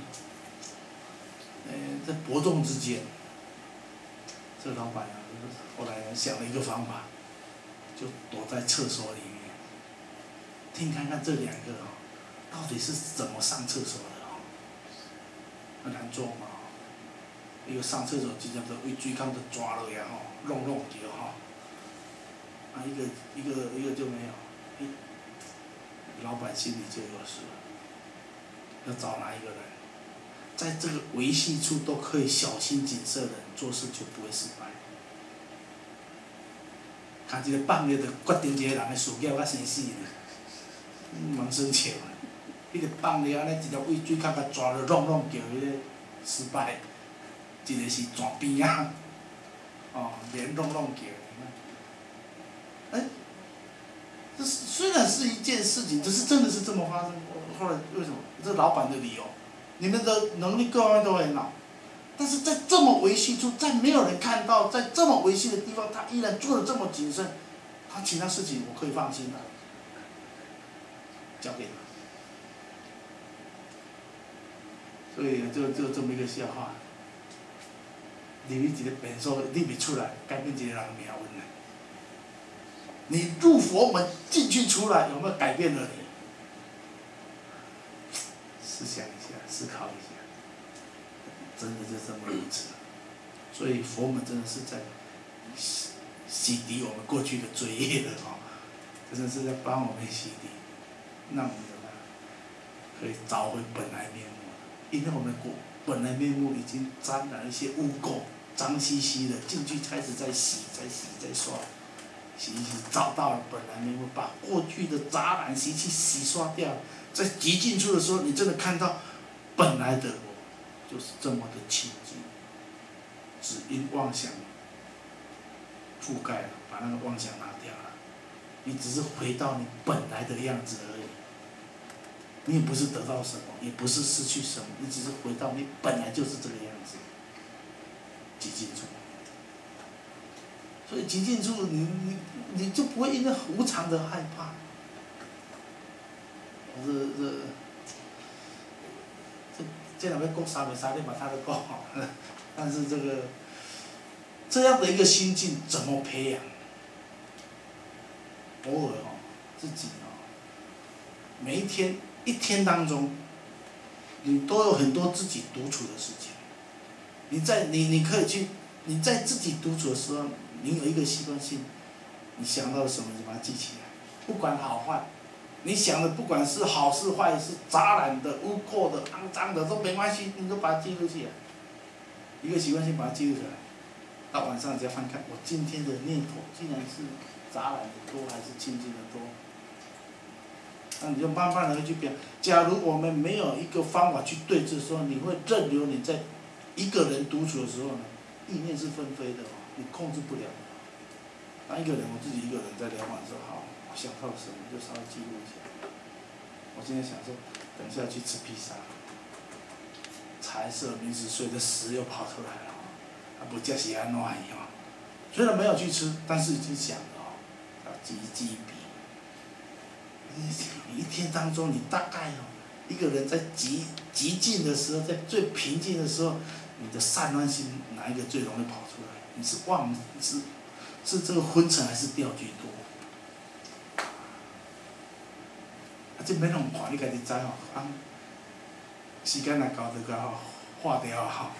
Speaker 1: 呃，在伯仲之间，这个老板啊，后来想了一个方法，就躲在厕所里面，听看看这两个哦，到底是怎么上厕所的哦，很难做嘛。一个上厕所直接就为水缸就抓落呀吼，弄弄掉吼，啊一个一个一个就没有，哎，老板心里就有数了，要找哪一个人？在这个维系处都可以小心谨慎的人，做事就不会失败。看一个放咧，就决定一个人的事业甲生死呢，蛮生笑的。迄个放咧安尼，一条位水脚甲抓落弄弄叫，迄个失败。一个是转边啊，哦，连弄弄叫，哎、欸，这虽然是一件事情，只是真的是这么发生过。后来为什么？这是老板的理由。你们的能力各方面都很好，但是在这么维系处，在没有人看到，在这么维系的地方，他依然做得这么谨慎，他其他事情我可以放心的，交给他。所以就就这么一个笑话，入去一个便所，你未出来，改变一个人的命运呢？你入佛门进去出来，有没有改变了你？思想一下，思考一下，真的就这么如此。所以佛门真的是在洗涤我们过去的罪业的哦，真的是在帮我们洗涤，让我们怎么样可以找回本来面目。因为我们过本来面目已经沾染一些污垢，脏兮兮的，进去开始在洗、在洗、在刷，洗一洗，找到了本来面目，把过去的杂染习气洗刷掉。在极进处的时候，你真的看到本来的我就是这么的清净，只因妄想覆盖了，把那个妄想拿掉了，你只是回到你本来的样子而已。你也不是得到什么，也不是失去什么，你只是回到你本来就是这个样子。极进处，所以极进处，你你你就不会因为无常的害怕。这这这这两位讲三没三的嘛，他都讲好，但是这个这样的一个心境怎么培养？偶尔哦，自己哦，每一天一天当中，你都有很多自己独处的时间。你在你你可以去，你在自己独处的时候，你有一个习惯性，你想到了什么就把它记起来，不管好坏。你想的不管是好是坏，是杂染的、污垢的、肮脏的都没关系，你都把它记录起来。一个习惯性把它记录起来，到晚上再翻看，我今天的念头竟然是杂染的多还是清净的多？那你就慢慢的去变。假如我们没有一个方法去对治的时候，你会任由你在一个人独处的时候呢，意念是纷飞的哦，你控制不了。当一个人，我自己一个人在聊完之后，好，我想到什么就稍微记录一下。我现在想说，等一下去吃披萨，财色名食睡的食又跑出来了，啊，不叫是安怎样哦？虽然没有去吃，但是已经想了哦，要记一记一笔。你一天当中，你大概哦，一个人在极极静的时候，在最平静的时候，你的善乱心哪一个最容易跑出来？你是妄是是这个昏沉还是掉居多？啊，这免用看，你家己知吼，啊，时间若到就甲吼化掉啊吼。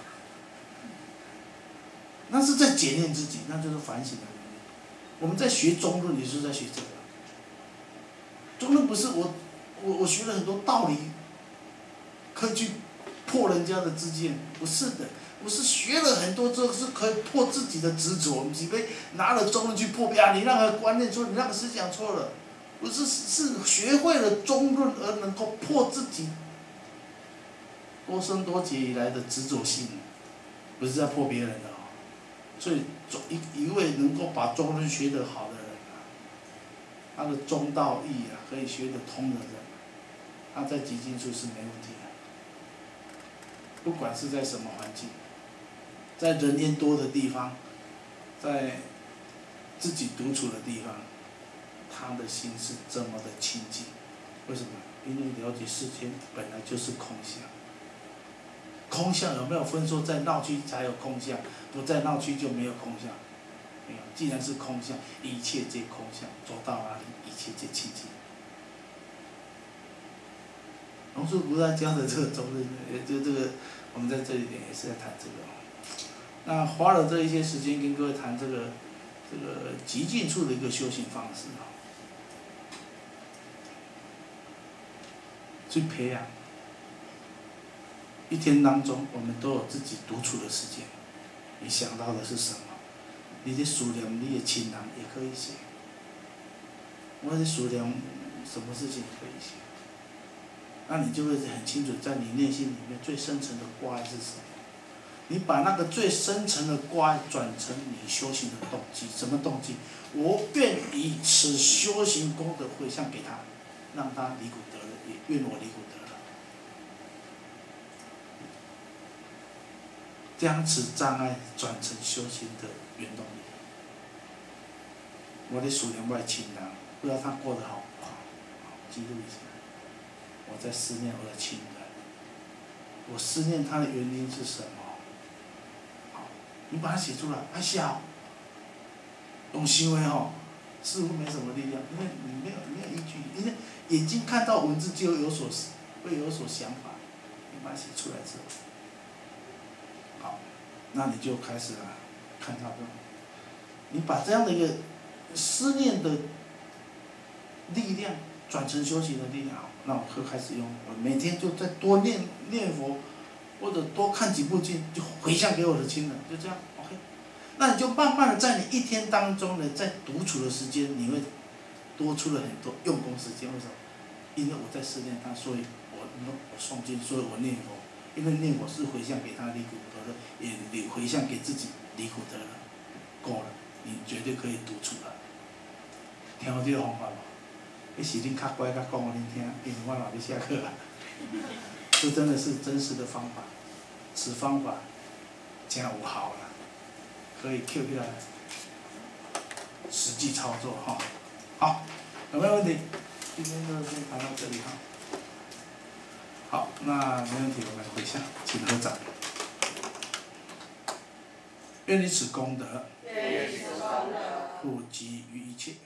Speaker 1: 那是在检验自己，那就是反省的能力。我们在学中论，也是在学这个。中论不是我，我我学了很多道理，可以去破人家的知见，不是的。我是学了很多之后，是可以破自己的执着。我们只被拿了中论去破别人，你那个观念错，你那个思想错了。不是是学会了中论而能够破自己多生多劫以来的执着性，不是在破别人的哦。所以一一位能够把中论学得好的人啊，他的中道义啊可以学得通的人，他在极静处是没问题的。不管是在什么环境，在人烟多的地方，在自己独处的地方，他的心是这么的清净。为什么？因为了解世间本来就是空相。空相有没有分说在闹区才有空相，不在闹区就没有空相？没有。既然是空相，一切皆空相，走到哪里一切皆清净。龙树菩萨教的这个中论，就这个，我们在这里点也是在谈这个。那花了这一些时间跟各位谈这个这个极静处的一个修行方式啊，去培养。一天当中，我们都有自己独处的时间。你想到的是什么？你的思念，你的亲人也可以写。我的思念，什么事情可以写？那你就会很清楚，在你内心里面最深层的挂碍是什么。你把那个最深层的挂碍转成你修行的动机，什么动机？我愿以此修行功德回向给他，让他离苦得乐，也愿我离苦得乐。将此障碍转成修行的原动力。我的思念我的亲人，不知道他过得好不好，记录一下。我在思念我的亲人，我思念他的原因是什么？好，你把它写出来，哎笑，用行为吼，似乎没什么力量，因为你没有没有依据，因为眼睛看到文字就有所会有所想法，你把它写出来之后，好，那你就开始了，看到这种， 你把这样的一个思念的力量转成修行的力量，那我会开始用，我每天就再多念念佛，或者多看几部经，就回向给我的亲人，就这样 ，OK。那你就慢慢的在你一天当中呢，在独处的时间，你会多出了很多用功时间。为什么？因为我在思念他，所以我我诵经，所以我念佛。因为念佛是回向给他离苦得乐，也也回向给自己离苦得乐，够了，你绝对可以独处了。听有这个方法无？迄是恁较乖，较讲互恁听，因为我老要下课了。这真的是真实的方法，此方法真有效啦，可以 Q 起来，实际操作哈。好，有没有问题？今天就先谈到这里哈。好，那没问题，我们回向，请合掌。愿以此功德，
Speaker 2: 愿以此功德，
Speaker 1: 普及于一切。